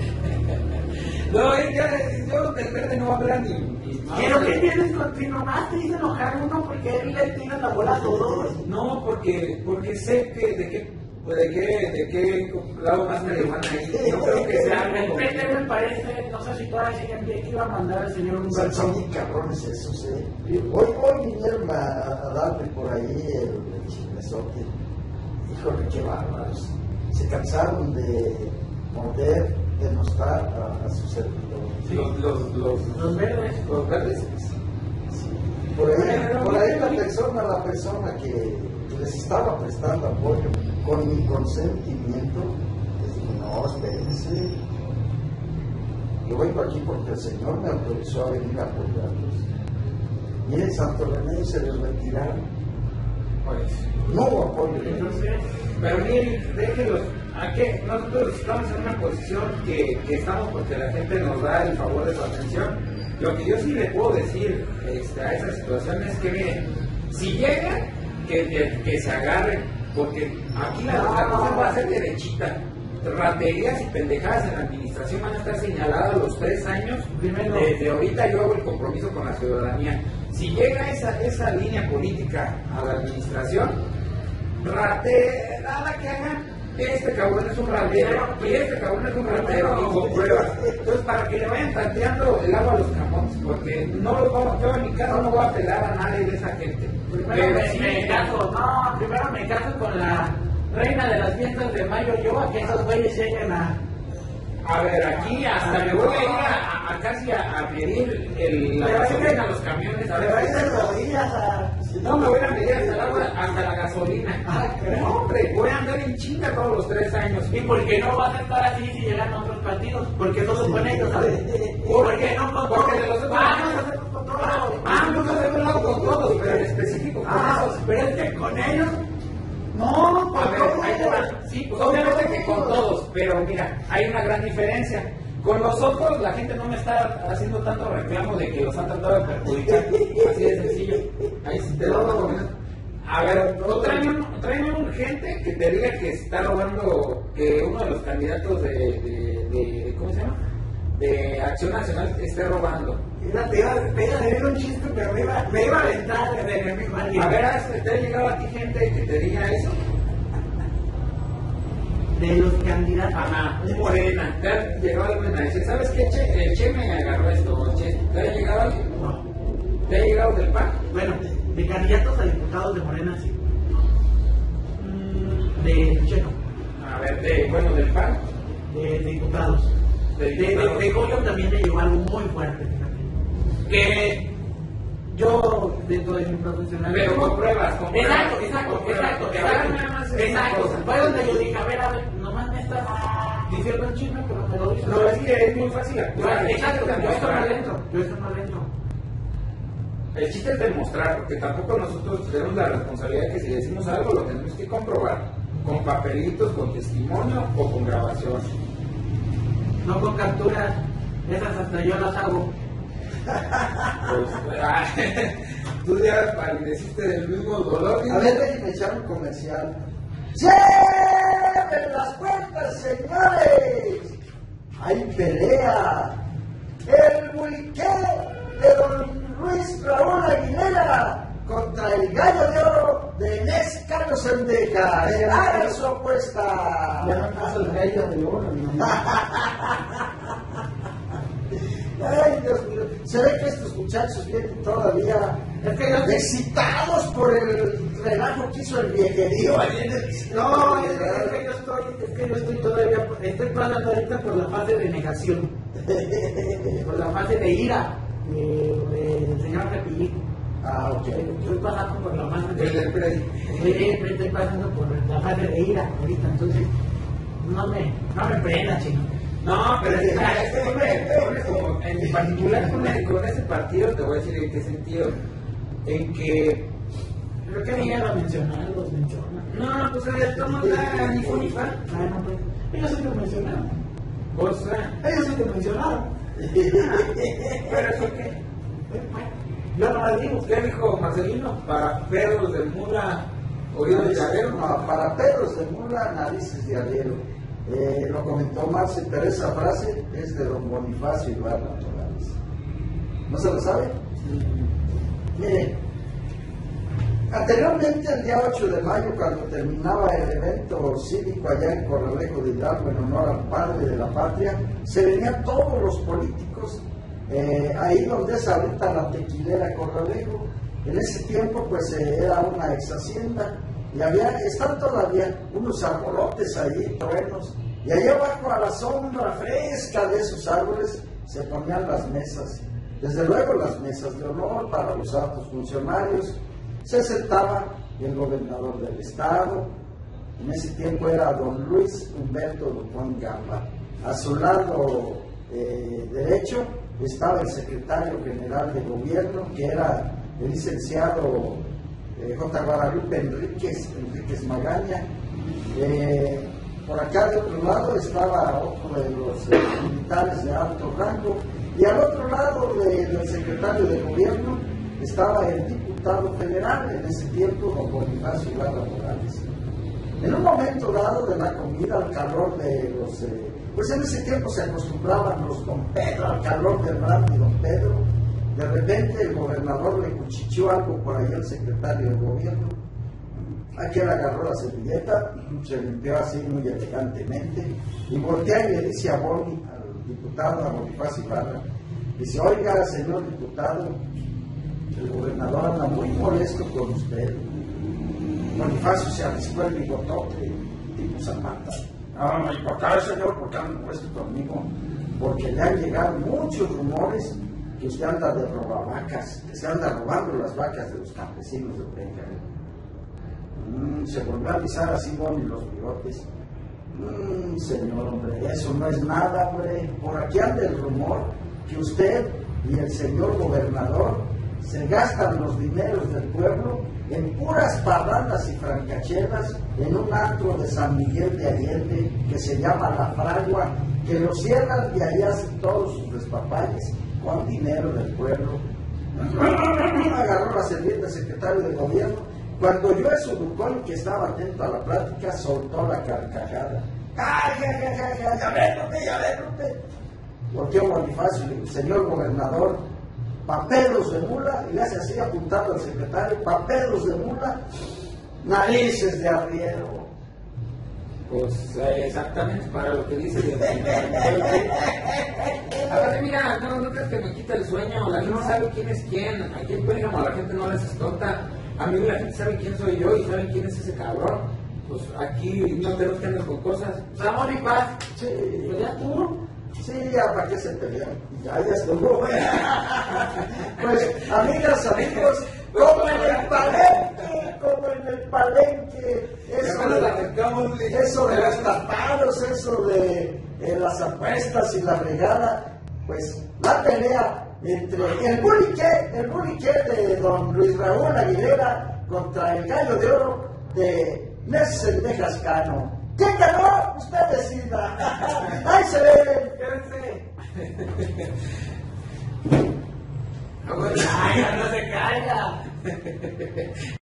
No, es que yo del verde no habla ni. ni Pero ¿qué tienes con si nomás te hizo enojar uno porque él le tira la bola a todos? No, porque, porque sé que de qué, de qué, de qué lado más me le van a ir. No creo que sea El algo. P T me parece, no sé si todavía siguen bien, que iba a mandar al señor O sea, Humberto. son muy cabrones esos, ¿eh? Hoy, hoy vinieron a, a darle por ahí el, el chismesote. Híjole, qué bárbaros. Se cansaron de poder denostar a, a sus servidores. Los, los, los, Los verdes. los verdes. Sí. Por ahí, por ahí la persona, la persona que les estaba prestando apoyo con mi consentimiento, les dije, no, espérense. Yo vengo aquí porque el Señor me autorizó a venir a apoyarlos. Miren, Santo Remedio se les retiraron. Pues, No hubo apoyo. Entonces, pero miren, déjenlos. ¿A qué? Nosotros estamos en una posición que, que estamos porque la gente nos da el favor de su atención. Lo que yo sí le puedo decir este, a esa situación es que, miren, si llegan, que, que, que se agarren, porque aquí la, la cosa va a ser derechita. raterías y pendejadas en la administración van a estar señaladas los tres años. Primero, desde ahorita yo hago el compromiso con la ciudadanía. Si llega esa, esa línea política a la administración, rate, nada que hagan. Este cabrón es un ratero, y este cabrón es un ratero, y con pruebas. Entonces, para que le vayan tanteando el agua a los camotes, porque no lo vamos, yo en mi caso no voy a apelar a nadie de esa gente. Primero me, sí, me caso, no, primero me caso con la reina de las fiestas de mayo, yo a que esos güeyes lleguen a... A ver, aquí hasta me voy a ir a, a casi a, a pedir el, la gasolina a los camiones. A ver, Pero ahí de rodillas a... no me voy a medir hasta el agua, hasta la gasolina. Ah, No, hombre, voy a andar en chinga todos los tres años. ¿Y por qué no vas a estar así si llegan otros partidos? Porque todos con ellos, ¿sabes? ¿Por qué no con Porque todos? de los otros Vamos a hacer con todos. Ah, no, no, no, no, con todos, pero en específico con Ah, esos. pero es que con ellos... No, A con ver, todos. ahí te va. Sí, pues obviamente que con todos, pero mira, hay una gran diferencia. Con los otros, la gente no me está haciendo tanto reclamo de que los han tratado de perjudicar. Así de sencillo. Ahí sí te lo doy. A ver, tráeme un gente que te diga que está robando, que uno de los candidatos de, de, de ¿cómo se llama? De Acción Nacional esté robando. Mira, te iba, te iba a decir un chiste, pero me iba, me iba a aventar de enemigo a alguien. A ver, ¿has- ¿te ha llegado a ti gente que te diga eso? De los candidatos. Ajá, un morena. ¿Te ha llegado alguien a decir, ¿sabes qué? Che, el Che me agarró esto, Che. ¿Te ha llegado alguien? No. ¿Te ha llegado del P A N? Bueno, de candidatos a diputados de Morena, sí. Mm, De Cheno, A ver, de, bueno, del P A N. de, de diputados. De De, de, diputados. de Goyo también le llegó algo muy fuerte, fíjate. Que yo, dentro de mi profesional. Pero con pruebas, con pruebas. Exacto, exacto, Con pruebas, exacto, porque exacto. ahora nada más es una Exacto. cosa. Fue donde yo dije, a ver, a ver, nomás me estás diciendo un chisme, pero me lo dices. No, es que es muy fácil actuar. Exacto, yo estoy mal dentro, yo estoy mal dentro. El chiste es demostrar, porque tampoco nosotros tenemos la responsabilidad que si decimos algo lo tenemos que comprobar. Con papelitos, con testimonio o con grabación. No con capturas, esas hasta yo las hago. Pues, ah, tú ya padeciste del mismo dolor. A ver, déjenme echar un comercial. ¡Cierren las puertas, señores! ¡Hay pelea! ¡El buiqué de don Luis Raúl Aguilera contra el gallo de oro de Inés Carlos Sendeja! ¡A su apuesta! Ya no pasa el gallo de oro, ¿no? Ay, Dios mío. Se ve que estos muchachos vienen todavía Es que yo te- excitados por el relajo que hizo el viejerío ahí en el... No, es que, es que yo estoy, es que yo estoy todavía, estoy pasando ahorita por la fase de negación, por la fase de ira de- del señor Repillín. Ah, ok. Estoy pasando por la fase El del de Freddy. estoy, estoy pasando por la fase de ira ahorita, entonces no me, no me prenda, chino. No, pero es que mira, es que hombre, hombre, como en particular con, el- con ese partido, te voy a decir en qué sentido. En que. Creo que ni iba a mencionar, los menciona. No, pues esto no está ni fu ni fa. Ah, no, pues, ellos sí te mencionaron. O sea, Ellos sí te mencionaron. pero eso qué. Yo no las digo. ¿Qué dijo Marcelino? Para perros de mula, oídos de llavero. No, para perros de mula, narices de arriero. Eh, lo comentó Marce, pero esa frase es de don Bonifacio Ibarra Morales. ¿No se lo sabe? Miren, anteriormente, el día ocho de mayo, cuando terminaba el evento cívico allá en Corralejo de Hidalgo en honor al padre de la patria, se venían todos los políticos eh, ahí donde es ahorita la tequilera Corralejo. En ese tiempo pues eh, era una ex hacienda y había, están todavía unos arbolotes ahí, truenos, y allá abajo a la sombra fresca de esos árboles se ponían las mesas. Desde luego las mesas de honor para los altos funcionarios. Se sentaba el gobernador del estado, en ese tiempo era don Luis Humberto Dupont Gamba. A su lado eh, derecho estaba el secretario general de gobierno, que era el licenciado eh, J. Guadalupe Enríquez, Enríquez Magaña. Eh, por acá de otro lado estaba otro de los eh, militares de alto rango, y al otro lado de- del secretario de gobierno estaba el diputado federal en ese tiempo, don Bonifacio Ibarra Morales. En un momento dado de la comida, al calor de los... Eh, pues en ese tiempo se acostumbraban los don Pedro, al calor del brandy don Pedro. De repente el gobernador le cuchicheó algo por ahí al secretario del gobierno. Aquel agarró la servilleta, se limpió así muy elegantemente y voltea y le dice a Boni, al diputado, a Bonifacio Ibarra, dice: oiga, señor diputado, el gobernador anda muy molesto con usted. Bonifacio se arriscó el bigotote, tipo Zapata. No, no importa, señor, porque anda molesto conmigo, porque le han llegado muchos rumores que usted anda de robavacas, que se anda robando las vacas de los campesinos de Orenga. Mm, se volvió a avisar así Boni los bigotes. Mm, señor, hombre, eso no es nada, hombre. Por aquí anda el rumor que usted y el señor gobernador se gastan los dineros del pueblo en puras parrandas y francachelas en un antro de San Miguel de Allende que se llama La Fragua, que lo cierran y ahí hacen todos sus despapalles con dinero del pueblo. Agarró la servilleta del secretario de gobierno. Cuando yo eso Ducón, que estaba atento a la plática, soltó la carcajada. ¡Ay, ya, ya, ya, ya, ya ven usted, ya ven usted! Volteó Bonifacio y le dijo: señor gobernador, papelos de mula, y le hace así apuntando al secretario: papelos de mula, narices de arriero. Pues eh, exactamente para lo que dice. A ver, mira, no, no crees que me quita el sueño. La gente no sabe quién es quién. Aquí en Pénjamo la gente no les es tonta. A mí la gente sabe quién soy yo y saben quién es ese cabrón. Pues aquí no tenemos que andar con cosas. Pues amor y paz. Sí, Pues ya tú. sí, ya para qué se pelean. Ya, ya estuvo. Pues, amigas, amigos, como en el palenque, como en el palenque, eso de, eso de los tapados, eso de, de las apuestas y la regada, pues la pelea entre el bulique, el bulique de don Luis Raúl Aguilera contra el gallo de oro de Nelson Mejas Cano. ¿Quién ganó? Usted decida. ¡Ahí se ve! Quédense. Ay, no se caiga.